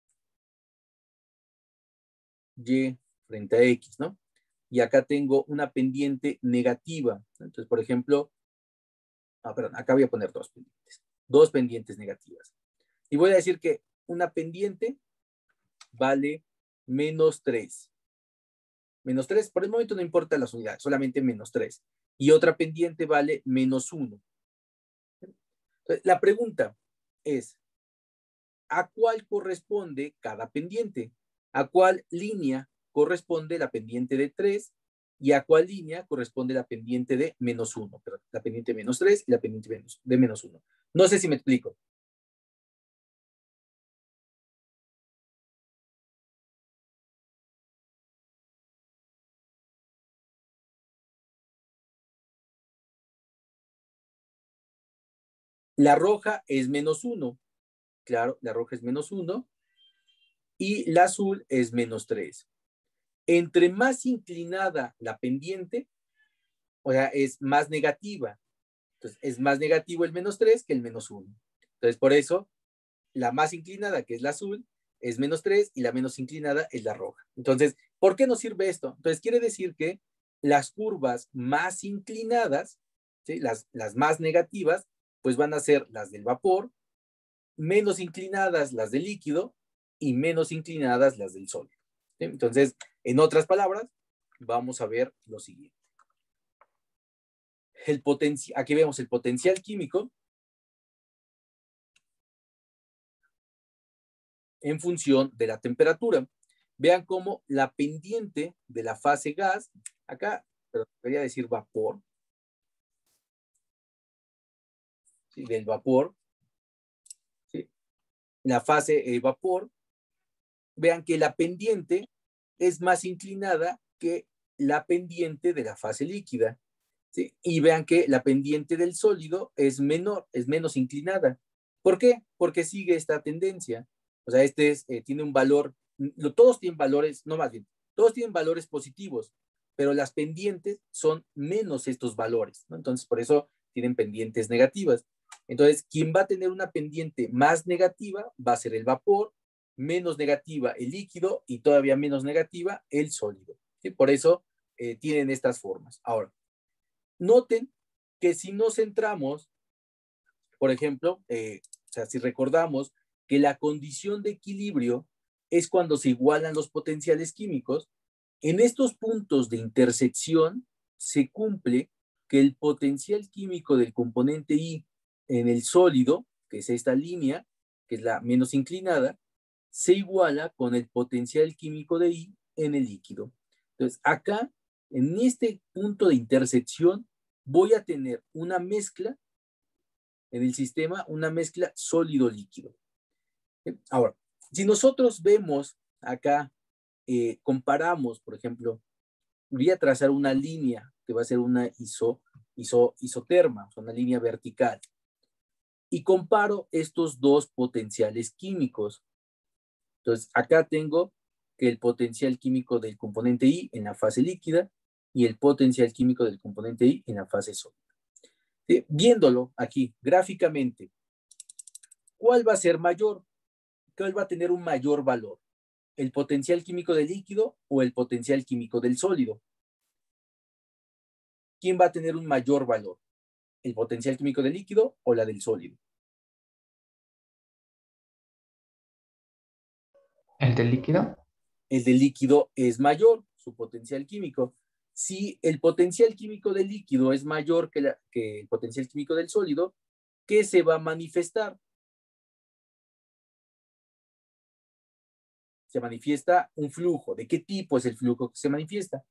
Y frente a X, ¿no? Y acá tengo una pendiente negativa. Entonces, por ejemplo, perdón, acá voy a poner dos pendientes negativas. Y voy a decir que una pendiente vale menos 3. Menos 3, por el momento no importa las unidades, solamente menos 3. Y otra pendiente vale menos 1. Entonces, la pregunta es, ¿a cuál corresponde cada pendiente? ¿A cuál línea corresponde la pendiente de 3? ¿Y a cuál línea corresponde la pendiente de menos 1? Perdón, la pendiente de menos 3 y la pendiente de menos 1. No sé si me explico. La roja es menos 1. Claro, la roja es menos 1. Y la azul es menos 3. Entre más inclinada la pendiente, o sea, es más negativa. Entonces, es más negativo el menos 3 que el menos 1. Entonces, por eso, la más inclinada, que es la azul, es menos 3 y la menos inclinada es la roja. Entonces, ¿por qué nos sirve esto? Entonces, quiere decir que las curvas más inclinadas, ¿sí? Las más negativas, pues van a ser las del vapor, menos inclinadas las del líquido y menos inclinadas las del sólido. ¿Sí? Entonces, en otras palabras, vamos a ver lo siguiente. Aquí vemos el potencial químico en función de la temperatura. Vean cómo la pendiente de la fase gas, acá, pero quería decir vapor, ¿sí? Del vapor, ¿sí? La fase vapor, vean que la pendiente es más inclinada que la pendiente de la fase líquida, ¿sí? Y vean que la pendiente del sólido es menor, es menos inclinada. ¿Por qué? Porque sigue esta tendencia. O sea, tiene un valor, todos tienen valores, no más bien, todos tienen valores positivos, pero las pendientes son menos estos valores, ¿no? Entonces, por eso tienen pendientes negativas. Entonces, quien va a tener una pendiente más negativa va a ser el vapor, menos negativa el líquido y todavía menos negativa el sólido, ¿sí? Por eso tienen estas formas. Ahora, noten que si nos centramos, por ejemplo, o sea, si recordamos que la condición de equilibrio es cuando se igualan los potenciales químicos, en estos puntos de intersección se cumple que el potencial químico del componente I en el sólido, que es esta línea, que es la menos inclinada, se iguala con el potencial químico de I en el líquido. Entonces, acá, en este punto de intersección, voy a tener una mezcla en el sistema, una mezcla sólido-líquido. Ahora, si nosotros vemos acá, comparamos, por ejemplo, voy a trazar una línea que va a ser una isoterma, o sea, una línea vertical, y comparo estos dos potenciales químicos. Entonces, acá tengo que el potencial químico del componente I en la fase líquida y el potencial químico del componente I en la fase sólida. ¿Sí? Viéndolo aquí gráficamente, ¿cuál va a ser mayor? ¿Cuál va a tener un mayor valor? ¿El potencial químico del líquido o el potencial químico del sólido? ¿Quién va a tener un mayor valor? ¿El potencial químico del líquido o la del sólido? ¿El del líquido? El del líquido es mayor, su potencial químico. Si el potencial químico del líquido es mayor que el potencial químico del sólido, ¿qué se va a manifestar? Se manifiesta un flujo. ¿De qué tipo es el flujo que se manifiesta?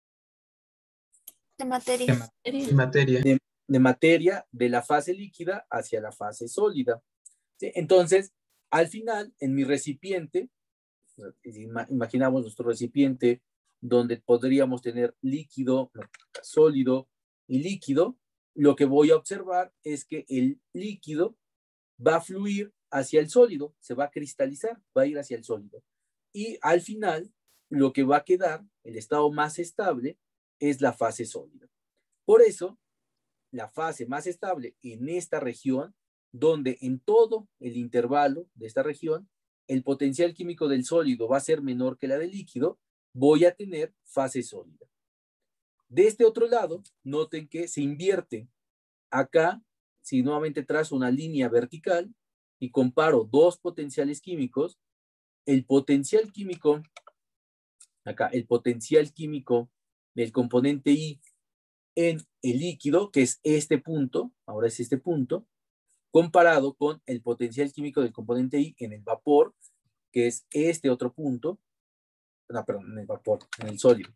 De materia. De materia. De materia de la fase líquida hacia la fase sólida. ¿Sí? Entonces, al final, en mi recipiente, imaginamos nuestro recipiente donde podríamos tener líquido, sólido y líquido, lo que voy a observar es que el líquido va a fluir hacia el sólido, se va a cristalizar, va a ir hacia el sólido. Y al final, lo que va a quedar, el estado más estable, es la fase sólida. Por eso, la fase más estable en esta región, donde en todo el intervalo de esta región, el potencial químico del sólido va a ser menor que la del líquido, voy a tener fase sólida. De este otro lado, noten que se invierte. Acá, si nuevamente trazo una línea vertical y comparo dos potenciales químicos, el potencial químico, acá, el potencial químico del componente I en el líquido, que es este punto, ahora es este punto, comparado con el potencial químico del componente I en el vapor, que es este otro punto, no, perdón, en el vapor, en el sólido.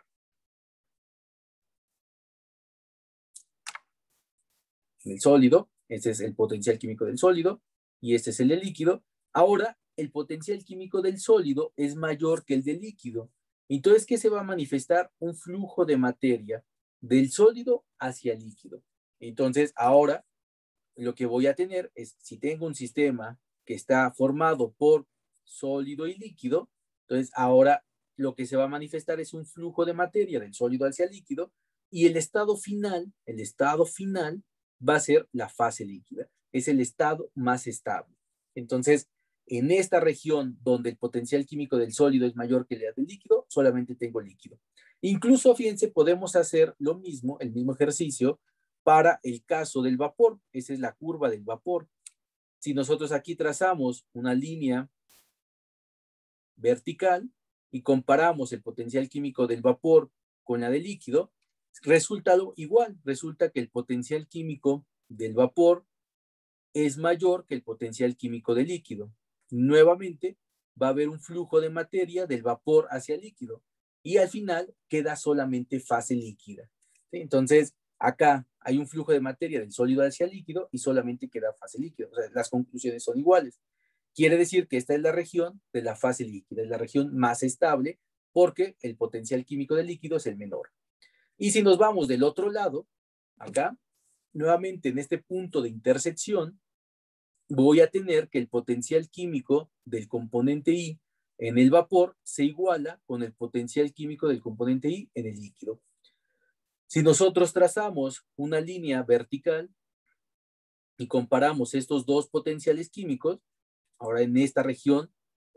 En el sólido, ese es el potencial químico del sólido, y este es el del líquido. Ahora, el potencial químico del sólido es mayor que el del líquido. Entonces, ¿qué se va a manifestar? Un flujo de materia del sólido hacia el líquido. Entonces, ahora, lo que voy a tener es, si tengo un sistema que está formado por sólido y líquido, entonces ahora lo que se va a manifestar es un flujo de materia del sólido hacia el líquido y el estado final va a ser la fase líquida. Es el estado más estable. Entonces, en esta región donde el potencial químico del sólido es mayor que el del líquido, solamente tengo líquido. Incluso, fíjense, podemos hacer lo mismo, el mismo ejercicio, para el caso del vapor. Esa es la curva del vapor. Si nosotros aquí trazamos una línea vertical y comparamos el potencial químico del vapor con la del líquido, resulta igual. Resulta que el potencial químico del vapor es mayor que el potencial químico del líquido. Nuevamente, va a haber un flujo de materia del vapor hacia el líquido y al final queda solamente fase líquida. ¿Sí? Entonces, acá hay un flujo de materia del sólido hacia el líquido y solamente queda fase líquida. O sea, las conclusiones son iguales. Quiere decir que esta es la región de la fase líquida, es la región más estable porque el potencial químico del líquido es el menor. Y si nos vamos del otro lado, acá, nuevamente en este punto de intersección, voy a tener que el potencial químico del componente I en el vapor se iguala con el potencial químico del componente I en el líquido. Si nosotros trazamos una línea vertical y comparamos estos dos potenciales químicos, ahora en esta región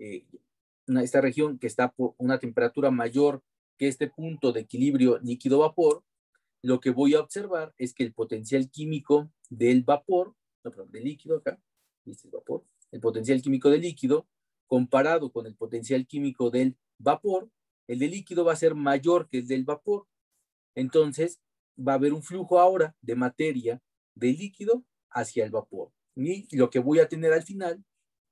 que está por una temperatura mayor que este punto de equilibrio líquido-vapor, lo que voy a observar es que el potencial químico del vapor, no, perdón, del líquido acá, este es vapor, el potencial químico del líquido, comparado con el potencial químico del vapor, el del líquido va a ser mayor que el del vapor. Entonces, va a haber un flujo ahora de materia del líquido hacia el vapor. Y lo que voy a tener al final,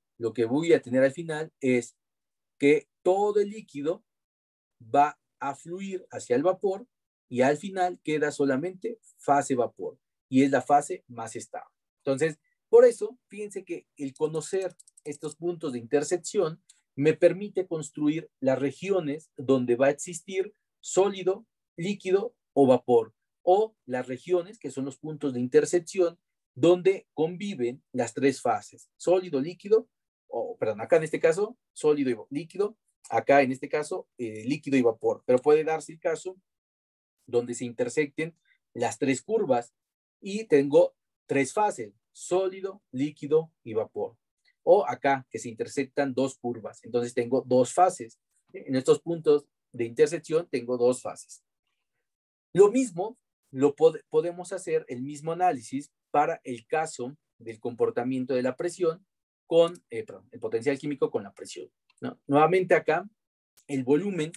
es que todo el líquido va a fluir hacia el vapor y al final queda solamente fase vapor y es la fase más estable. Entonces, por eso, fíjense que el conocer estos puntos de intersección me permite construir las regiones donde va a existir sólido, líquido o vapor, o las regiones que son los puntos de intersección donde conviven las tres fases, sólido, líquido, acá en este caso, sólido y líquido, acá en este caso, líquido y vapor, pero puede darse el caso donde se intersecten las tres curvas y tengo tres fases, sólido, líquido y vapor. O acá, que se intersectan dos curvas, entonces tengo dos fases. En estos puntos de intersección tengo dos fases. Lo mismo, podemos hacer el mismo análisis para el caso del comportamiento de la presión con, el potencial químico con la presión, ¿no? Nuevamente acá, el volumen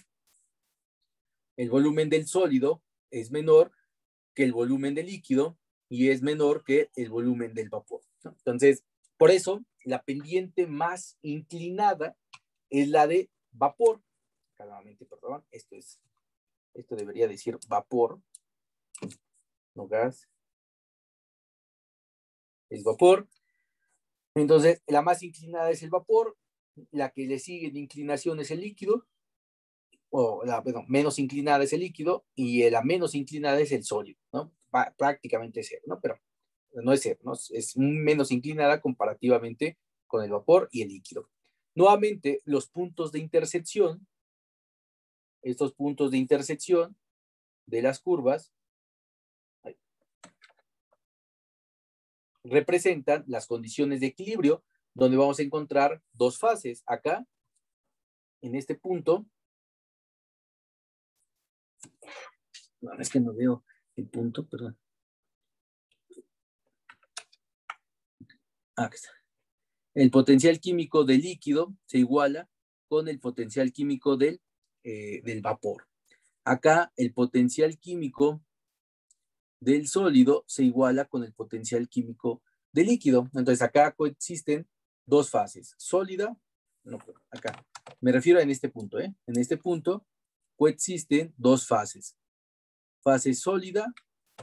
del sólido es menor que el volumen del líquido y es menor que el volumen del vapor, ¿no? Entonces, por eso, la pendiente más inclinada es la de vapor. Acá nuevamente, perdón, esto debería decir vapor, no gas. Es vapor. Entonces, la más inclinada es el vapor, la que le sigue en inclinación es el líquido, o la menos inclinada es el líquido, y la menos inclinada es el sólido, ¿no? Prácticamente cero, ¿no? Pero no es cero, ¿no? Es menos inclinada comparativamente con el vapor y el líquido. Nuevamente, los puntos de intersección, estos puntos de intersección de las curvas, representan las condiciones de equilibrio donde vamos a encontrar dos fases. Acá, en este punto, no, es que no veo el punto, perdón. Acá está. El potencial químico del líquido se iguala con el potencial químico del vapor. Acá, el potencial químico del sólido se iguala con el potencial químico del líquido. Entonces, acá coexisten dos fases, sólida, no, acá, me refiero en este punto, En este punto coexisten dos fases, fase sólida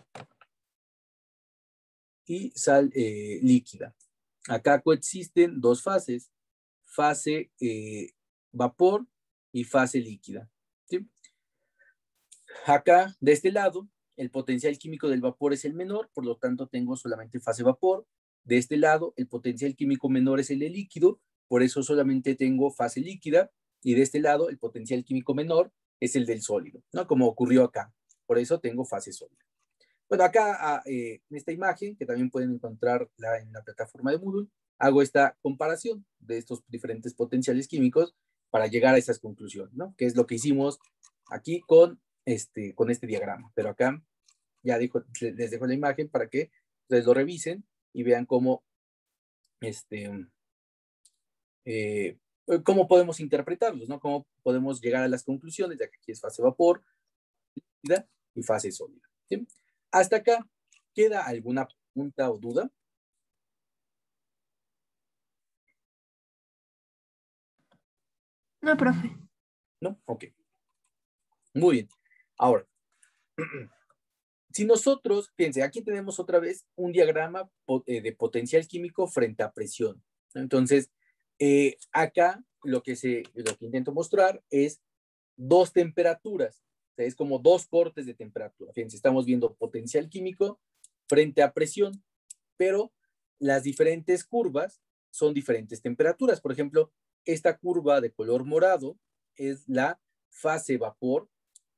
y líquida. Acá coexisten dos fases, fase vapor y fase líquida, ¿sí? Acá, de este lado, el potencial químico del vapor es el menor, por lo tanto tengo solamente fase vapor. De este lado, el potencial químico menor es el del líquido, por eso solamente tengo fase líquida. Y de este lado, el potencial químico menor es el del sólido, ¿no? Como ocurrió acá. Por eso tengo fase sólida. Bueno, acá en esta imagen, que también pueden encontrar en la plataforma de Moodle, hago esta comparación de estos diferentes potenciales químicos para llegar a esas conclusiones, ¿no? Que es lo que hicimos aquí con con este diagrama. Pero acá ya les dejo la imagen para que ustedes lo revisen y vean cómo, cómo podemos interpretarlos, ¿no? Cómo podemos llegar a las conclusiones, ya que aquí es fase vapor, líquida y fase sólida. ¿Sí? Hasta acá, ¿queda alguna pregunta o duda? No, profe. ¿No? Ok. Muy bien. Ahora, si nosotros, fíjense, aquí tenemos otra vez un diagrama de potencial químico frente a presión. Entonces, acá lo que intento mostrar es dos temperaturas. O sea, es como dos cortes de temperatura. Fíjense, estamos viendo potencial químico frente a presión, pero las diferentes curvas son diferentes temperaturas. Por ejemplo, esta curva de color morado es la fase vapor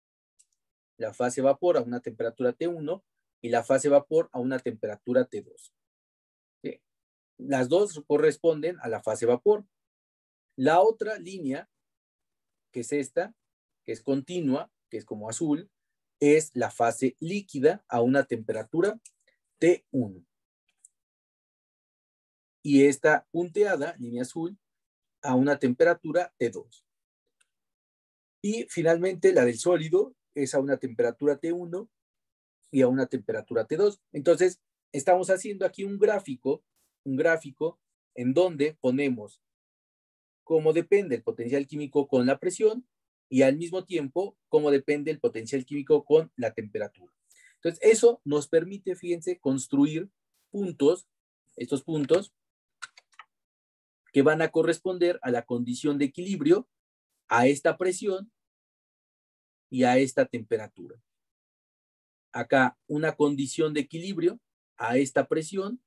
a una temperatura T1 y la fase vapor a una temperatura T2. ¿Sí? Las dos corresponden a la fase vapor. La otra línea, que es esta, que es continua, que es como azul, es la fase líquida a una temperatura T1. Y esta punteada, línea azul, a una temperatura T2. Y finalmente la del sólido es a una temperatura T1 y a una temperatura T2. Entonces, estamos haciendo aquí un gráfico en donde ponemos cómo depende el potencial químico con la presión y al mismo tiempo cómo depende el potencial químico con la temperatura. Entonces, eso nos permite, fíjense, construir puntos, estos puntos que van a corresponder a la condición de equilibrio, a esta presión y a esta temperatura. Acá una condición de equilibrio a esta presión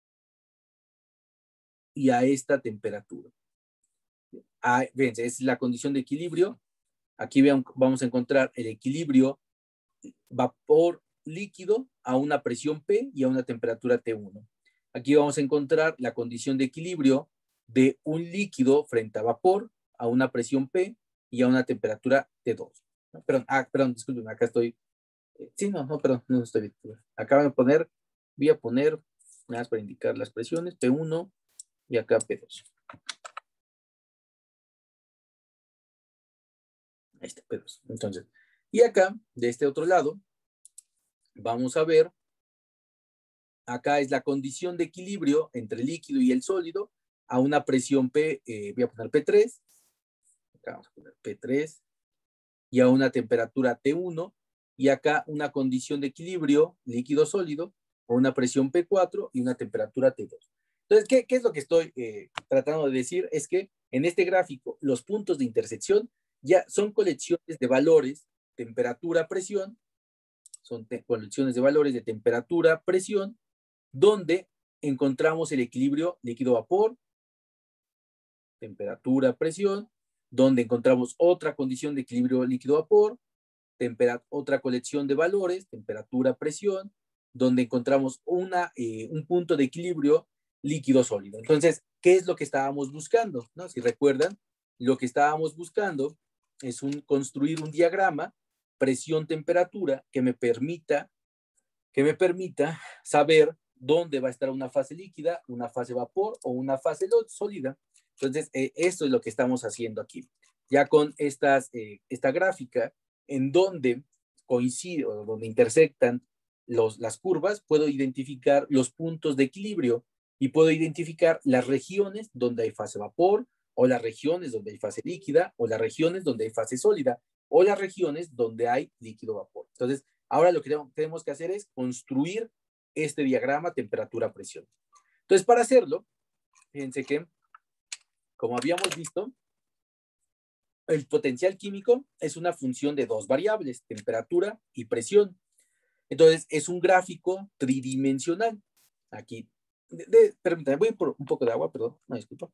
y a esta temperatura. Fíjense, es la condición de equilibrio. Aquí vamos a encontrar el equilibrio vapor líquido a una presión P y a una temperatura T1. Aquí vamos a encontrar la condición de equilibrio de un líquido frente a vapor a una presión P y a una temperatura T2. Perdón, disculpen, acá estoy. Sí, perdón, no estoy bien. Acá voy a poner, nada más para indicar las presiones, P1 y acá P2. Ahí está, P2. Entonces, y acá, de este otro lado, vamos a ver, acá es la condición de equilibrio entre el líquido y el sólido a una presión P, voy a poner P3, acá vamos a poner P3, y a una temperatura T1, y acá una condición de equilibrio líquido-sólido a una presión P4 y una temperatura T2. Entonces, ¿qué es lo que estoy tratando de decir? Es que en este gráfico los puntos de intersección ya son colecciones de valores, temperatura, presión, son colecciones de valores de temperatura, presión, donde encontramos el equilibrio líquido-vapor, temperatura, presión, donde encontramos otra condición de equilibrio líquido-vapor, otra colección de valores, temperatura, presión, donde encontramos un punto de equilibrio líquido-sólido. Entonces, ¿qué es lo que estábamos buscando? ¿No? Si recuerdan, lo que estábamos buscando es construir un diagrama presión-temperatura que me permita saber dónde va a estar una fase líquida, una fase vapor o una fase sólida. Entonces, esto es lo que estamos haciendo aquí. Ya con esta gráfica, en donde coinciden o donde intersectan las curvas, puedo identificar los puntos de equilibrio y puedo identificar las regiones donde hay fase vapor, o las regiones donde hay fase líquida, o las regiones donde hay fase sólida, o las regiones donde hay líquido vapor. Entonces, ahora lo que tenemos que hacer es construir este diagrama temperatura-presión. Entonces, para hacerlo, fíjense que, como habíamos visto, el potencial químico es una función de dos variables, temperatura y presión. Entonces, es un gráfico tridimensional. Aquí, permítanme, voy por un poco de agua, perdón, no, disculpa.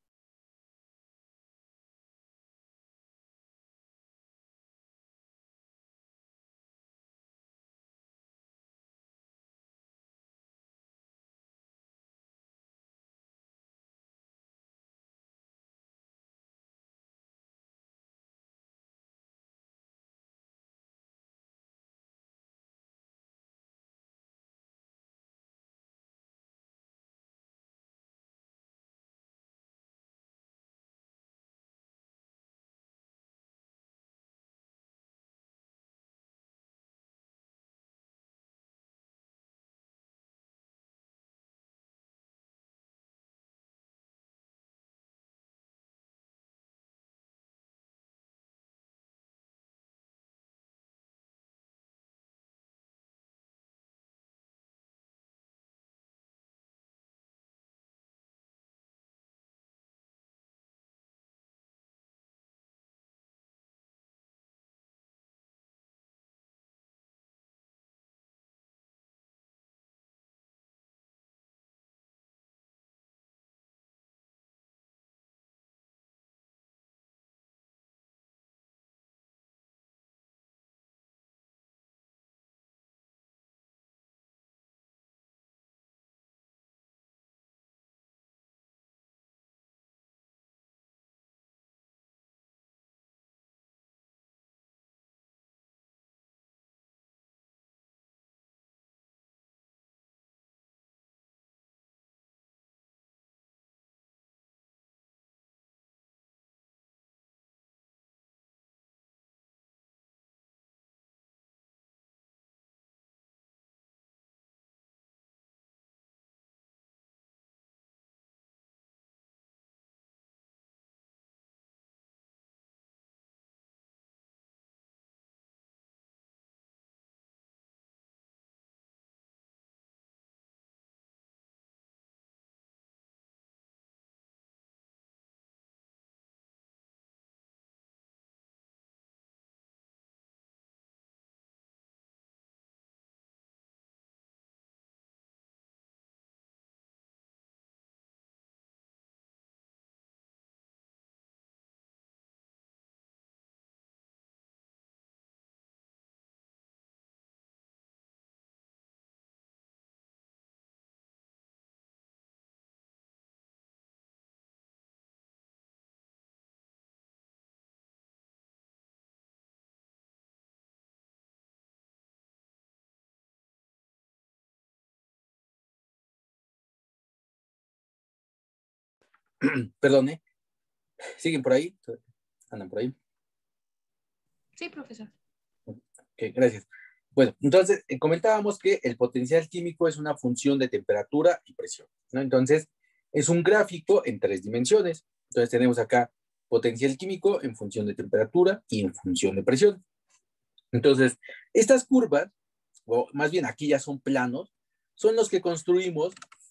Perdone, ¿siguen por ahí? ¿Andan por ahí? Sí, profesor. Ok, gracias. Bueno, entonces comentábamos que el potencial químico es una función de temperatura y presión, ¿no? Entonces, es un gráfico en 3 dimensiones. Entonces, tenemos acá potencial químico en función de temperatura y en función de presión. Entonces, estas curvas, o más bien aquí ya son planos, son los que construimos,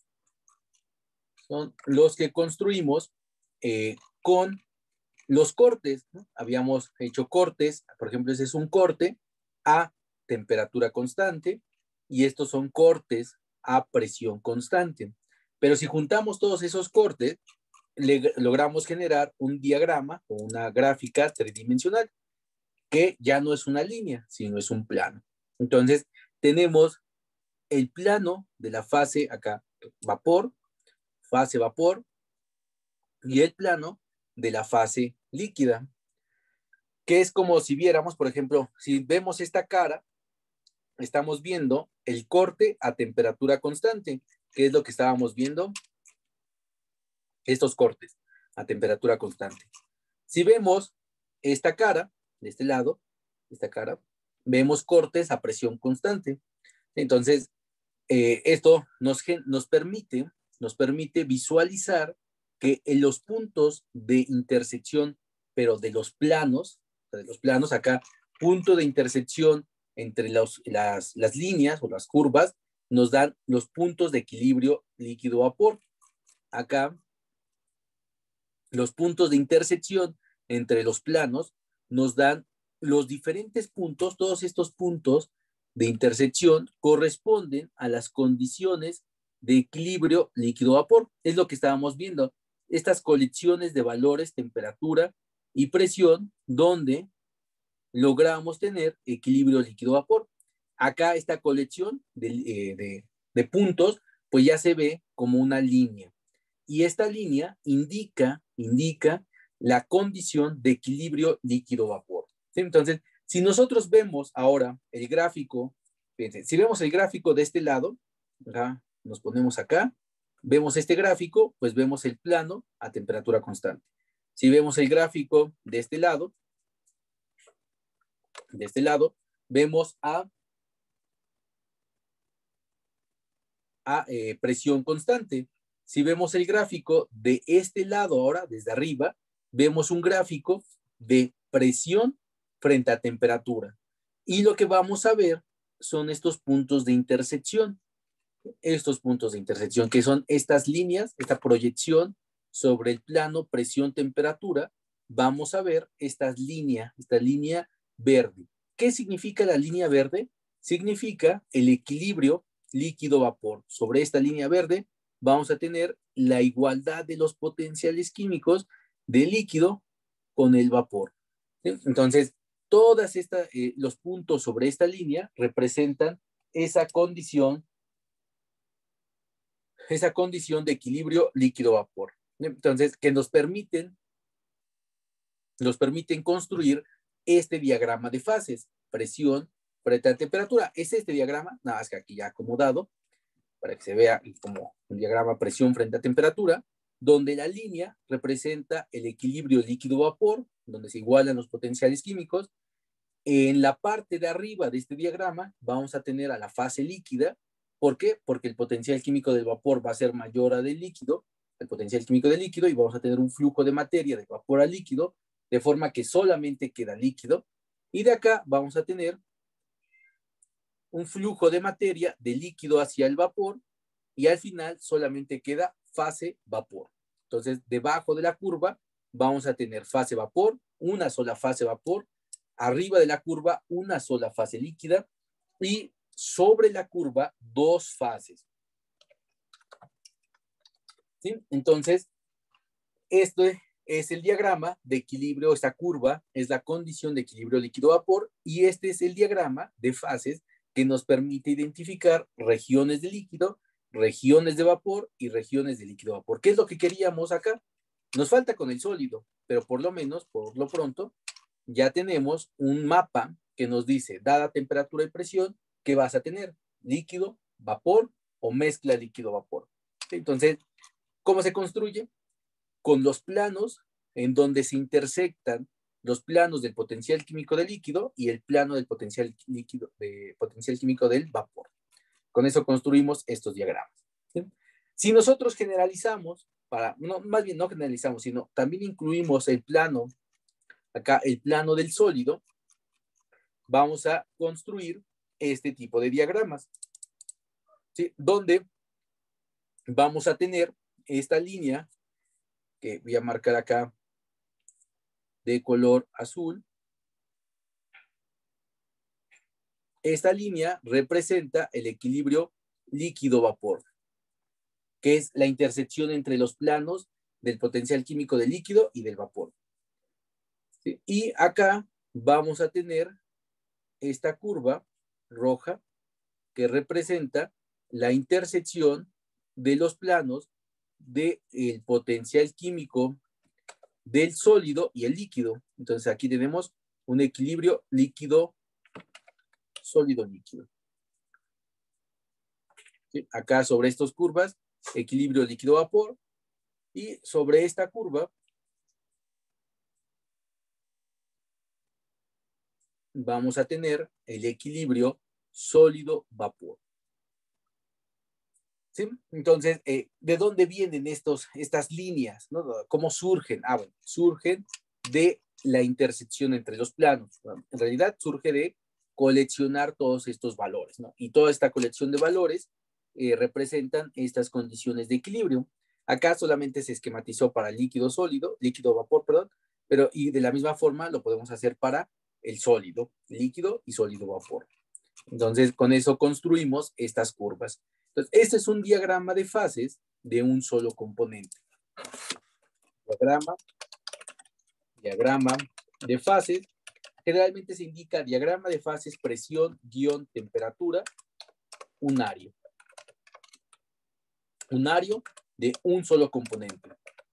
con los cortes, ¿no? Habíamos hecho cortes, por ejemplo, ese es un corte a temperatura constante y estos son cortes a presión constante. Pero si juntamos todos esos cortes, logramos generar un diagrama o una gráfica tridimensional que ya no es una línea, sino es un plano. Entonces, tenemos el plano de la fase acá, fase vapor, y el plano de la fase líquida, que es como si viéramos, por ejemplo, si vemos esta cara, estamos viendo el corte a temperatura constante, que es lo que estábamos viendo, estos cortes a temperatura constante. Si vemos esta cara, de este lado, esta cara, vemos cortes a presión constante. Entonces, esto nos permite visualizar que en los puntos de intersección, pero de los planos acá, punto de intersección entre las líneas o las curvas, nos dan los puntos de equilibrio líquido-vapor. Acá, los puntos de intersección entre los planos nos dan los diferentes puntos, todos estos puntos de intersección corresponden a las condiciones de equilibrio líquido-vapor. Es lo que estábamos viendo, estas colecciones de valores, temperatura y presión, donde logramos tener equilibrio líquido-vapor. Acá esta colección de puntos, pues ya se ve como una línea. Y esta línea indica la condición de equilibrio líquido-vapor. ¿Sí? Entonces, si nosotros vemos ahora el gráfico, fíjense, si vemos el gráfico de este lado, ¿verdad? Nos ponemos acá, vemos este gráfico, pues vemos el plano a temperatura constante. Si vemos el gráfico de este lado, vemos a presión constante. Si vemos el gráfico de este lado ahora, desde arriba, vemos un gráfico de presión frente a temperatura. Y lo que vamos a ver son estos puntos de intersección. Estos puntos de intersección, que son estas líneas, esta proyección sobre el plano presión-temperatura, vamos a ver esta línea verde. ¿Qué significa la línea verde? Significa el equilibrio líquido-vapor. Sobre esta línea verde vamos a tener la igualdad de los potenciales químicos del líquido con el vapor. ¿Sí? Entonces, los puntos sobre esta línea representan esa condición de equilibrio líquido-vapor. Entonces, que nos permiten construir este diagrama de fases, presión frente a temperatura. Es este diagrama, nada más que aquí ya acomodado, para que se vea como un diagrama presión frente a temperatura, donde la línea representa el equilibrio líquido-vapor, donde se igualan los potenciales químicos. En la parte de arriba de este diagrama vamos a tener a la fase líquida. ¿Por qué? Porque el potencial químico del vapor va a ser mayor a del líquido, el potencial químico del líquido, y vamos a tener un flujo de materia de vapor a líquido, de forma que solamente queda líquido. Y de acá vamos a tener un flujo de materia de líquido hacia el vapor, y al final solamente queda fase vapor. Entonces, debajo de la curva vamos a tener fase vapor, una sola fase vapor, arriba de la curva una sola fase líquida, y sobre la curva dos fases. ¿Sí? Entonces, este es el diagrama de equilibrio, esta curva es la condición de equilibrio líquido-vapor, y este es el diagrama de fases que nos permite identificar regiones de líquido, regiones de vapor y regiones de líquido-vapor. ¿Qué es lo que queríamos acá? Nos falta con el sólido, pero por lo menos, por lo pronto, ya tenemos un mapa que nos dice, dada temperatura y presión, ¿qué vas a tener? Líquido, vapor o mezcla líquido-vapor. Entonces, ¿cómo se construye? con los planos en donde se intersectan los planos del potencial químico del líquido y el plano del potencial químico del vapor. Con eso construimos estos diagramas. ¿Sí? Si nosotros generalizamos, más bien no generalizamos, sino también incluimos el plano, acá el plano del sólido, vamos a construir este tipo de diagramas, ¿sí? Donde vamos a tener esta línea, que voy a marcar acá de color azul. Esta línea representa el equilibrio líquido-vapor, que es la intersección entre los planos del potencial químico del líquido y del vapor. ¿Sí? Y acá vamos a tener esta curva roja que representa la intersección de los planos del potencial químico del sólido y el líquido. Entonces aquí tenemos un equilibrio líquido, sólido, líquido. ¿Sí? Acá sobre estas curvas, equilibrio líquido-vapor, y sobre esta curva vamos a tener el equilibrio sólido-vapor. ¿Sí? Entonces, ¿de dónde vienen estas líneas? ¿No? ¿Cómo surgen? Bueno, surgen de la intersección entre los planos. Bueno, en realidad surge de coleccionar todos estos valores, ¿no? Y toda esta colección de valores representan estas condiciones de equilibrio. Acá solamente se esquematizó para líquido sólido, líquido vapor, perdón, pero y de la misma forma lo podemos hacer para el sólido, líquido y sólido vapor. Entonces, con eso construimos estas curvas. Entonces, este es un diagrama de fases de un solo componente. Diagrama de fases. Generalmente se indica diagrama de fases, presión, temperatura, unario. Unario de un solo componente.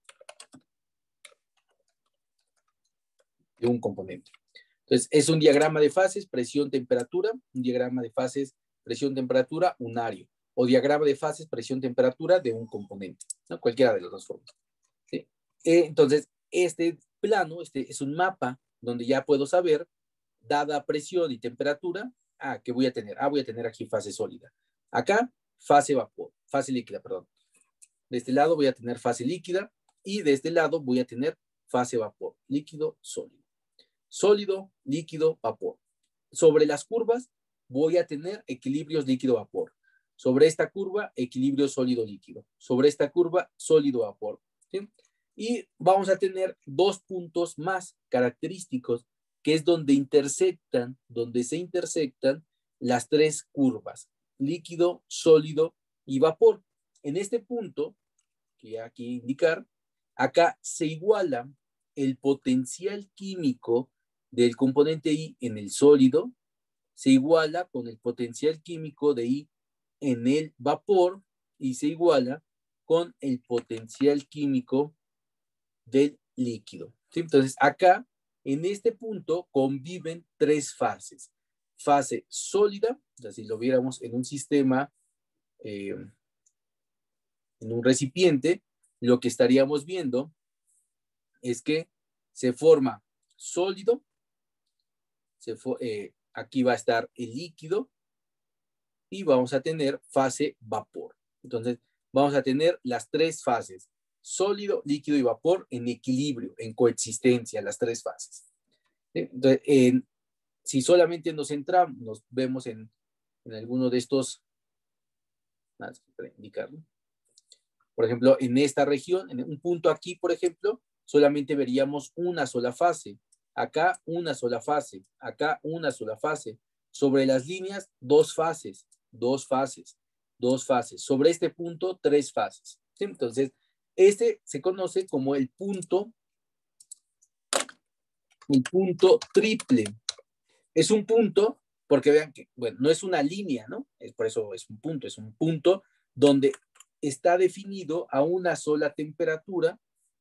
De un componente. Entonces, es un diagrama de fases, presión, temperatura, un diagrama de fases, presión, temperatura, unario, o diagrama de fases, presión, temperatura de un componente, ¿no? Cualquiera de las dos formas. ¿Sí? Entonces, este plano, es un mapa donde ya puedo saber, dada presión y temperatura, ¿qué voy a tener? Voy a tener aquí fase sólida. Acá, fase vapor, fase líquida, perdón. De este lado voy a tener fase líquida y de este lado voy a tener fase vapor, líquido, sólido. Sólido, líquido, vapor. Sobre las curvas voy a tener equilibrios líquido-vapor. Sobre esta curva, equilibrio sólido-líquido. Sobre esta curva, sólido-vapor. ¿Sí? Y vamos a tener dos puntos más característicos, que es donde se intersectan las tres curvas, líquido, sólido y vapor. En este punto, que aquí indicar, acá se iguala el potencial químico del componente I en el sólido, se iguala con el potencial químico de I en el vapor y se iguala con el potencial químico del líquido. ¿Sí? Entonces, acá, en este punto, conviven tres fases. Fase sólida, si lo viéramos en un sistema, en un recipiente, lo que estaríamos viendo es que se forma sólido, aquí va a estar el líquido y vamos a tener fase vapor. Entonces, vamos a tener las tres fases, sólido, líquido y vapor en equilibrio, en coexistencia, las tres fases. Entonces, si solamente nos centramos, nos vemos en alguno de estos, para indicarlo. Por ejemplo, en esta región, en un punto aquí, por ejemplo, solamente veríamos una sola fase. Acá una sola fase, acá una sola fase. Sobre las líneas, dos fases. Sobre este punto, tres fases. ¿Sí? Entonces, este se conoce como el punto triple. Es un punto, porque vean que, bueno, no es una línea, ¿no? Por eso es un punto donde está definido a una sola temperatura,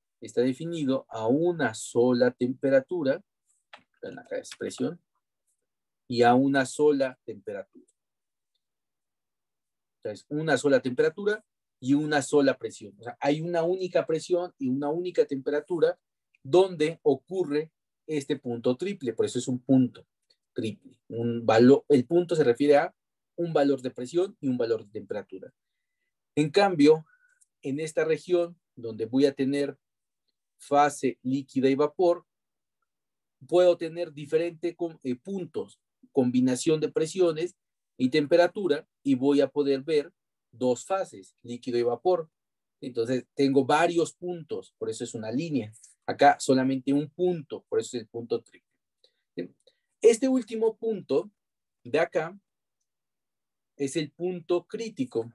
en la expresión, y a una sola temperatura. Entonces, una sola temperatura y una sola presión. O sea, hay una única presión y una única temperatura donde ocurre este punto triple. Por eso es un punto triple. El punto se refiere a un valor de presión y un valor de temperatura. En cambio, en esta región donde voy a tener fase líquida y vapor, puedo tener diferentes puntos, combinación de presiones y temperatura, y voy a poder ver dos fases, líquido y vapor. Entonces, tengo varios puntos, por eso es una línea. Acá solamente un punto, por eso es el punto triple. Este último punto de acá es el punto crítico.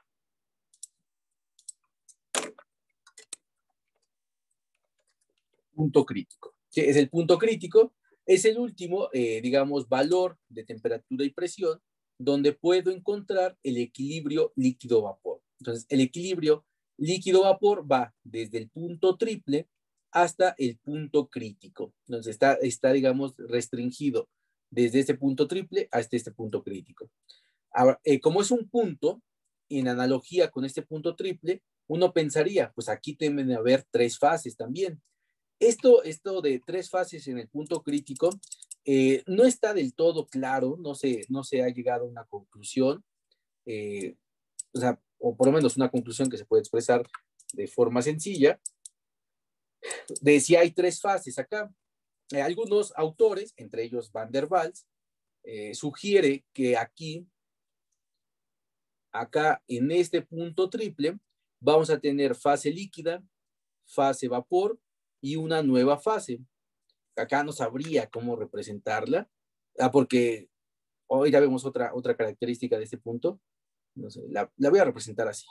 Punto crítico. ¿Sí? Es el punto crítico, es el último, digamos, valor de temperatura y presión donde puedo encontrar el equilibrio líquido-vapor. Entonces, el equilibrio líquido-vapor va desde el punto triple hasta el punto crítico. Entonces, está, digamos, restringido desde este punto triple hasta este punto crítico. Ahora, como es un punto, en analogía con este punto triple, uno pensaría, pues aquí deben de haber tres fases también. Esto de tres fases en el punto crítico no está del todo claro, no se ha llegado a una conclusión, o por lo menos una conclusión que se puede expresar de forma sencilla, de si hay tres fases acá. Algunos autores, entre ellos Van der Waals, sugiere que acá en este punto triple, vamos a tener fase líquida, fase vapor y una nueva fase. Acá no sabría cómo representarla, porque hoy ya vemos otra característica de este punto. No sé, la voy a representar así.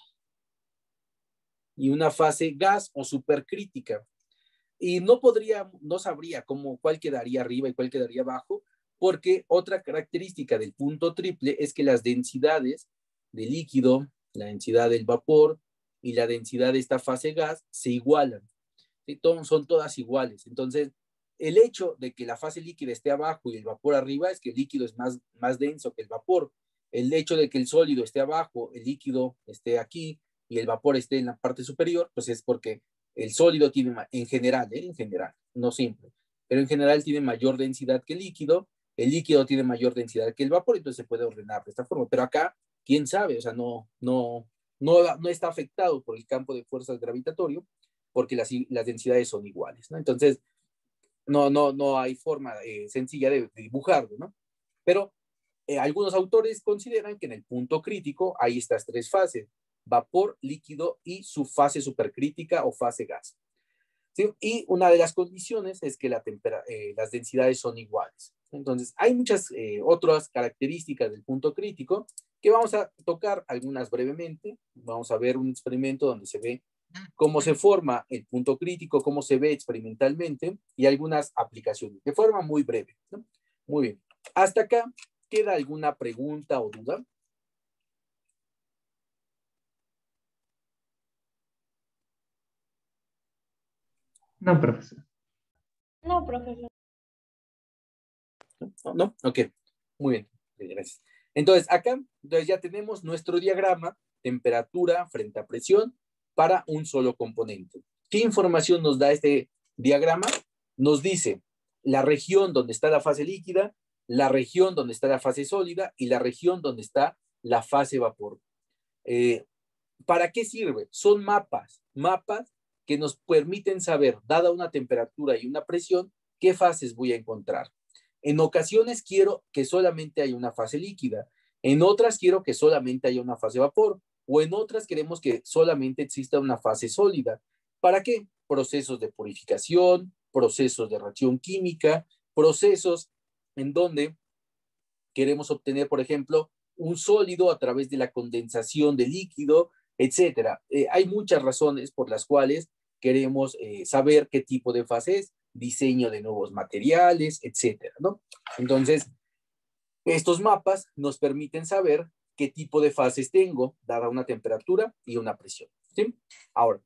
Y una fase gas o supercrítica. Y no sabría cuál quedaría arriba y cuál quedaría abajo, porque otra característica del punto triple es que las densidades del líquido, la densidad del vapor y la densidad de esta fase gas se igualan. ¿Sí? Son todas iguales. Entonces, el hecho de que la fase líquida esté abajo y el vapor arriba es que el líquido es más denso que el vapor. El hecho de que el sólido esté abajo, el líquido esté aquí y el vapor esté en la parte superior, pues es porque el sólido tiene, en general, no siempre, pero en general tiene mayor densidad que el líquido tiene mayor densidad que el vapor, entonces se puede ordenar de esta forma. Pero acá, quién sabe, o sea, no está afectado por el campo de fuerzas gravitatorio, porque las densidades son iguales, ¿no? Entonces, no hay forma sencilla de dibujarlo, ¿no? Pero algunos autores consideran que en el punto crítico hay estas tres fases, vapor, líquido y su fase supercrítica o fase gas. ¿Sí? Y una de las condiciones es que las densidades son iguales. Entonces, hay muchas otras características del punto crítico que vamos a tocar algunas brevemente. Vamos a ver un experimento donde se ve cómo se forma el punto crítico, cómo se ve experimentalmente y algunas aplicaciones, de forma muy breve, ¿no? Muy bien. Hasta acá, ¿queda alguna pregunta o duda? No, profesor. No, profesor. ¿No? Ok, muy bien, gracias. Entonces, acá ya tenemos nuestro diagrama, temperatura frente a presión para un solo componente. ¿Qué información nos da este diagrama? Nos dice la región donde está la fase líquida, la región donde está la fase sólida y la región donde está la fase vapor. ¿Para qué sirve? Son mapas que nos permiten saber, dada una temperatura y una presión, qué fases voy a encontrar. En ocasiones quiero que solamente haya una fase líquida, en otras quiero que solamente haya una fase vapor, o en otras queremos que solamente exista una fase sólida. ¿Para qué? Procesos de purificación, procesos de reacción química, procesos en donde queremos obtener, por ejemplo, un sólido a través de la condensación de líquido, etcétera. Hay muchas razones por las cuales queremos saber qué tipo de fase es, diseño de nuevos materiales, etcétera, ¿no? Entonces, estos mapas nos permiten saber qué tipo de fases tengo, dada una temperatura y una presión, ¿sí? Ahora,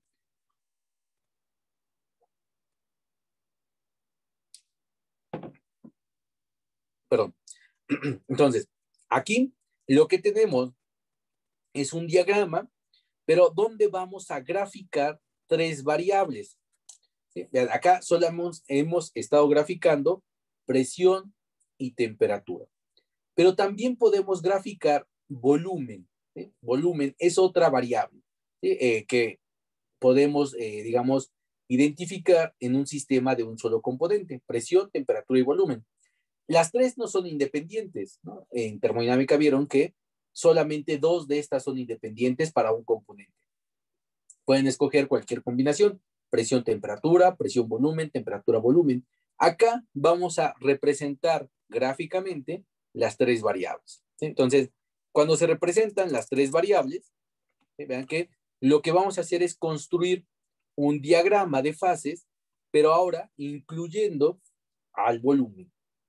perdón. Entonces, aquí lo que tenemos es un diagrama pero ¿dónde vamos a graficar tres variables? ¿Sí? Vean, acá solo hemos estado graficando presión y temperatura, pero también podemos graficar volumen. ¿Sí? Volumen es otra variable, ¿sí? Que podemos, digamos, identificar en un sistema de un solo componente: presión, temperatura y volumen. Las tres no son independientes, ¿no? En termodinámica vieron que solamente dos de estas son independientes para un componente. Pueden escoger cualquier combinación: presión, temperatura, presión, volumen, temperatura, volumen. Acá vamos a representar gráficamente las tres variables. ¿Sí? Entonces, cuando se representan las tres variables, ¿sí? Vean que lo que vamos a hacer es construir un diagrama de fases, pero ahora incluyendo al volumen.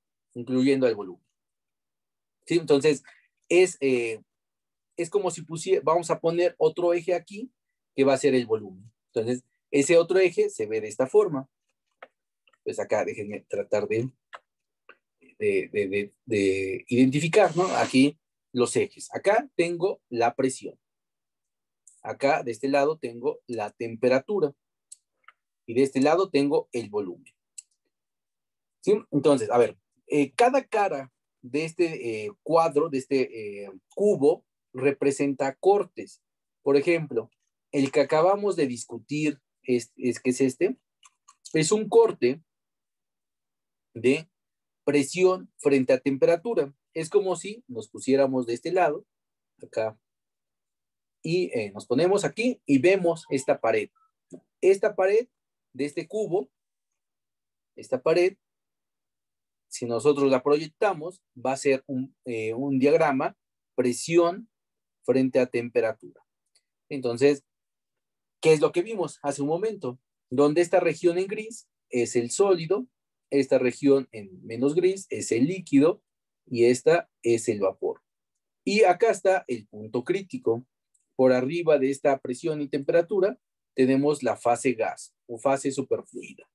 ¿Sí? Entonces, es como si vamos a poner otro eje aquí, que va a ser el volumen. Entonces, ese otro eje se ve de esta forma. Pues acá déjenme tratar de identificar, ¿no? Aquí los ejes. Acá tengo la presión. Acá, de este lado, tengo la temperatura. Y de este lado tengo el volumen. ¿Sí? Entonces, a ver, cada cara de este cuadro, de este cubo, representa cortes. Por ejemplo, el que acabamos de discutir, ¿qué es este? Es un corte de presión frente a temperatura. Es como si nos pusiéramos de este lado, acá, y nos ponemos aquí y vemos esta pared. Esta pared de este cubo, esta pared, si nosotros la proyectamos, va a ser un diagrama presión frente a temperatura. Entonces, ¿qué es lo que vimos hace un momento? Donde esta región en gris es el sólido, esta región en menos gris es el líquido y esta es el vapor. Y acá está el punto crítico. Por arriba de esta presión y temperatura tenemos la fase gas o fase superfluida.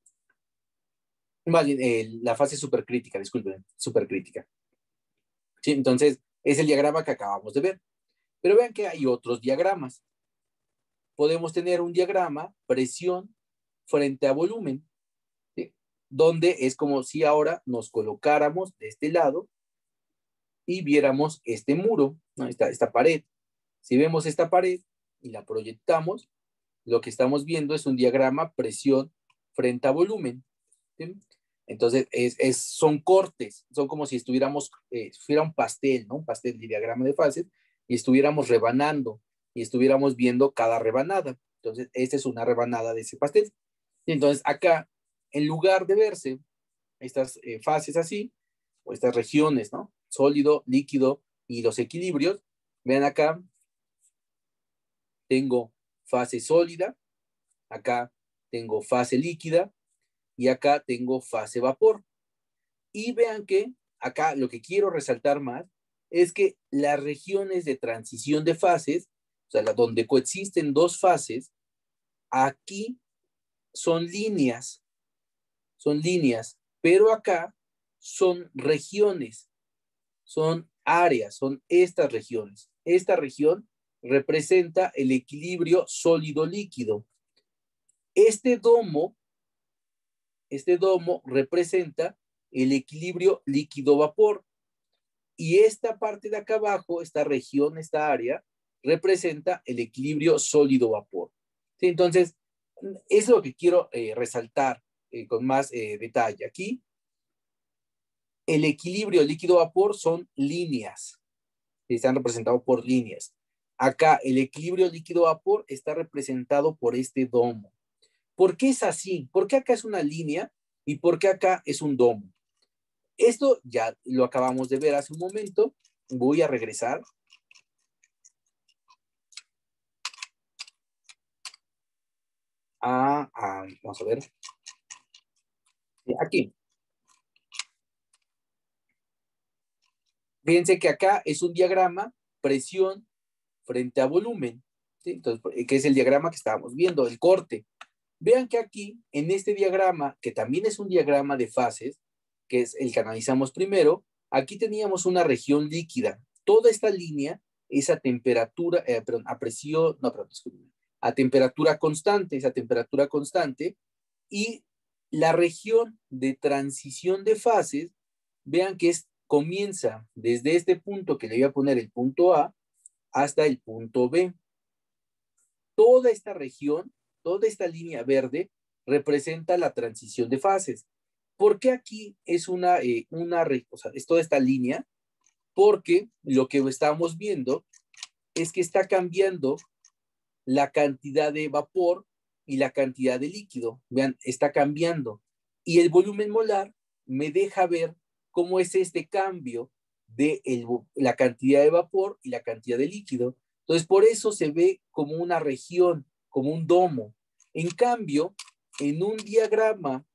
Más bien, la fase supercrítica, disculpen, supercrítica. ¿Sí? Entonces, es el diagrama que acabamos de ver. Pero vean que hay otros diagramas. Podemos tener un diagrama presión frente a volumen, ¿sí? Donde es como si ahora nos colocáramos de este lado y viéramos este muro, ¿no? esta pared. Si vemos esta pared y la proyectamos, lo que estamos viendo es un diagrama presión frente a volumen. ¿Sí? Entonces, son cortes, son como si estuviéramos, fuera un pastel, ¿no? Un pastel de diagrama de fases, y estuviéramos rebanando, y estuviéramos viendo cada rebanada. Entonces, esta es una rebanada de ese pastel. Y entonces, acá, en lugar de verse estas fases así, o estas regiones, ¿no? Sólido, líquido y los equilibrios, vean acá, tengo fase sólida, acá tengo fase líquida, y acá tengo fase vapor. Y vean que acá lo que quiero resaltar más es que las regiones de transición de fases, o sea, donde coexisten dos fases, aquí son líneas, pero acá son regiones, son áreas, son estas regiones. Esta región representa el equilibrio sólido-líquido. Este domo representa el equilibrio líquido-vapor. Y esta parte de acá abajo, esta región, esta área, representa el equilibrio sólido-vapor. ¿Sí? Entonces, es lo que quiero resaltar con más detalle. Aquí, el equilibrio líquido-vapor son líneas. Están representados por líneas. Acá, el equilibrio líquido-vapor está representado por este domo. ¿Por qué es así? ¿Por qué acá es una línea y por qué acá es un domo? Esto ya lo acabamos de ver hace un momento. Voy a regresar. Vamos a ver. Aquí. Fíjense que acá es un diagrama presión frente a volumen. ¿Sí? Entonces, que es el diagrama que estábamos viendo, el corte. Vean que aquí, en este diagrama, que también es un diagrama de fases, que es el que analizamos primero, aquí teníamos una región líquida. Toda esta línea esa temperatura, perdón, a presión, no, perdón, disculpen, a temperatura constante, esa temperatura constante, y la región de transición de fases, vean que comienza desde este punto que le voy a poner el punto A hasta el punto B. Toda esta región, toda esta línea verde representa la transición de fases. ¿Por qué aquí es o sea, es toda esta línea? Porque lo que estamos viendo es que está cambiando la cantidad de vapor y la cantidad de líquido. Vean, está cambiando. Y el volumen molar me deja ver cómo es este cambio de la cantidad de vapor y la cantidad de líquido. Entonces, por eso se ve como una región, como un domo. En cambio, en un diagrama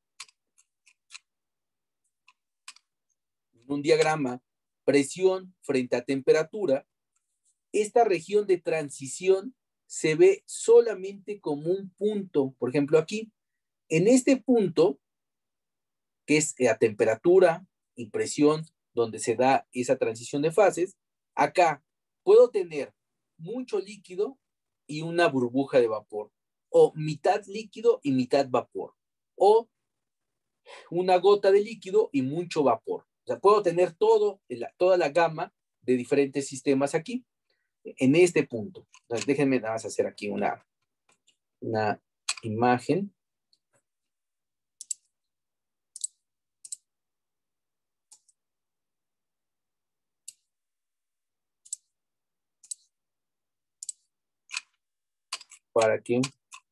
presión frente a temperatura, esta región de transición se ve solamente como un punto. Por ejemplo, aquí, en este punto, que es a temperatura y presión, donde se da esa transición de fases, acá puedo tener mucho líquido y una burbuja de vapor, o mitad líquido y mitad vapor, o una gota de líquido y mucho vapor. O sea, puedo tener toda la gama de diferentes sistemas aquí, en este punto. Entonces, déjenme nada más hacer aquí una imagen. Para que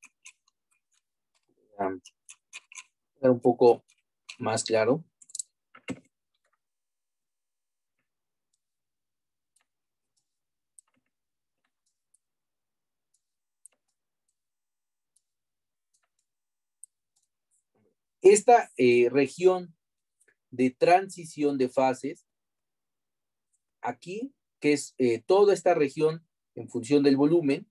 sea un poco más claro. Esta región de transición de fases, aquí, que es toda esta región en función del volumen,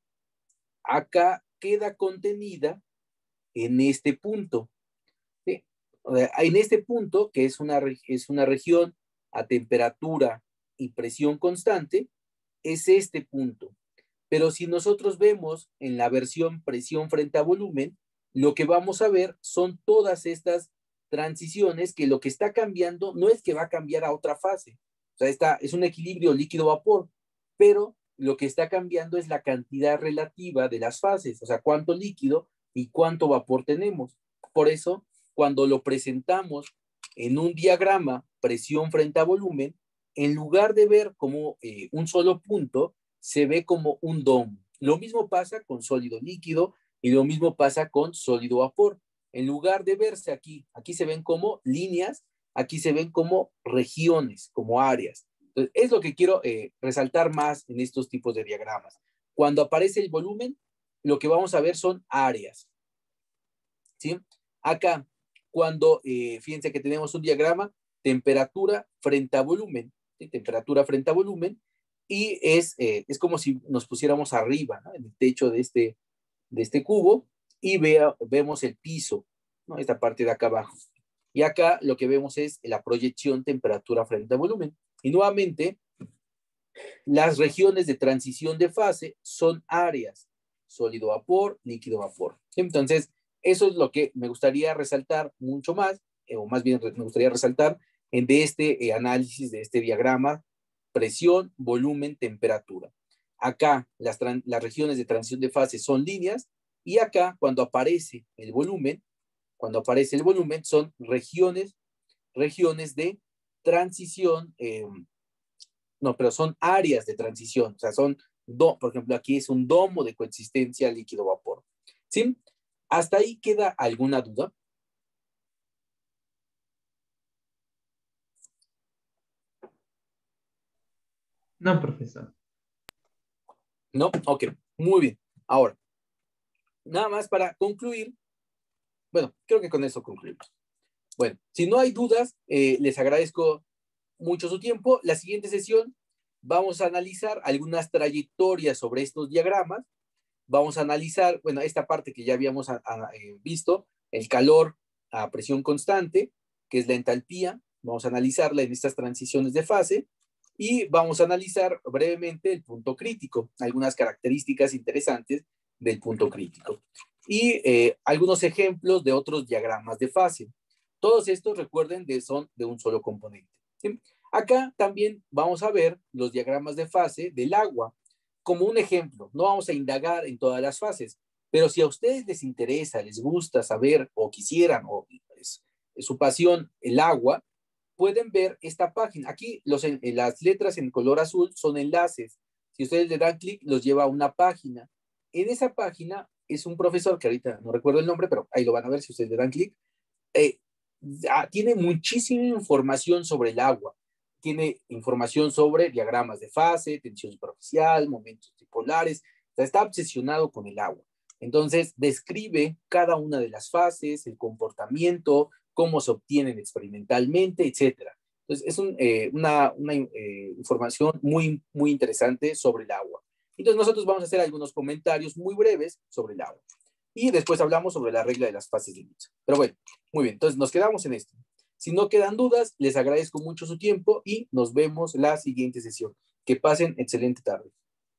acá queda contenida en este punto. ¿Sí? En este punto, que es una región a temperatura y presión constante, es este punto. Pero si nosotros vemos en la versión presión frente a volumen, lo que vamos a ver son todas estas transiciones que lo que está cambiando no es que va a cambiar a otra fase. O sea, es un equilibrio líquido-vapor, pero lo que está cambiando es la cantidad relativa de las fases, o sea, cuánto líquido y cuánto vapor tenemos. Por eso, cuando lo presentamos en un diagrama presión frente a volumen, en lugar de ver como un solo punto, se ve como un domo. Lo mismo pasa con sólido líquido y lo mismo pasa con sólido vapor. En lugar de verse aquí se ven como líneas, aquí se ven como regiones, como áreas. Entonces, es lo que quiero resaltar más en estos tipos de diagramas. Cuando aparece el volumen, lo que vamos a ver son áreas. ¿Sí? Acá, cuando, fíjense que tenemos un diagrama, temperatura frente a volumen, ¿sí? Temperatura frente a volumen, y es como si nos pusiéramos arriba, ¿no? En el techo de este cubo, y vemos el piso, ¿no? Esta parte de acá abajo. Y acá lo que vemos es la proyección temperatura frente a volumen. Y nuevamente, las regiones de transición de fase son áreas, sólido vapor, líquido vapor. Entonces, eso es lo que me gustaría resaltar mucho más, o más bien me gustaría resaltar de este análisis, de este diagrama, presión, volumen, temperatura. Acá las regiones de transición de fase son líneas, y acá cuando aparece el volumen, son regiones de transición, no, pero son áreas de transición, o sea, por ejemplo, aquí es un domo de coexistencia líquido-vapor. ¿Sí? ¿Hasta ahí queda alguna duda? No, profesor. ¿No? Ok, muy bien. Ahora, nada más para concluir, bueno, creo que con eso concluimos. Bueno, si no hay dudas, les agradezco mucho su tiempo. La siguiente sesión vamos a analizar algunas trayectorias sobre estos diagramas. Vamos a analizar, bueno, esta parte que ya habíamos visto, el calor a presión constante, que es la entalpía. Vamos a analizarla en estas transiciones de fase. Y vamos a analizar brevemente el punto crítico, algunas características interesantes del punto crítico. Y algunos ejemplos de otros diagramas de fase. Todos estos, recuerden, son de un solo componente. ¿Sí? Acá también vamos a ver los diagramas de fase del agua como un ejemplo. No vamos a indagar en todas las fases, pero si a ustedes les interesa, les gusta saber o quisieran, o es su pasión, el agua, pueden ver esta página. Aquí las letras en color azul son enlaces. Si ustedes le dan clic, los lleva a una página. En esa página es un profesor, que ahorita no recuerdo el nombre, pero ahí lo van a ver si ustedes le dan clic. Tiene muchísima información sobre el agua. Tiene información sobre diagramas de fase, tensión superficial, momentos dipolares. O sea, está obsesionado con el agua. Entonces, describe cada una de las fases, el comportamiento, cómo se obtienen experimentalmente, etc. Entonces, es una información muy, muy interesante sobre el agua. Entonces, nosotros vamos a hacer algunos comentarios muy breves sobre el agua. Y después hablamos sobre la regla de las fases de Lutz. Pero bueno, muy bien. Entonces, nos quedamos en esto. Si no quedan dudas, les agradezco mucho su tiempo y nos vemos la siguiente sesión. Que pasen excelente tarde.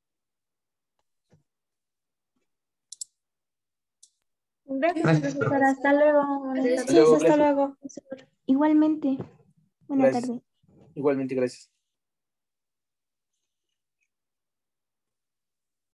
Gracias, Gracias, profesor. profe. Hasta luego. Buenas Hasta tardes. luego, Hasta gracias. luego. Igualmente. Buena Gracias. tarde. Igualmente, gracias.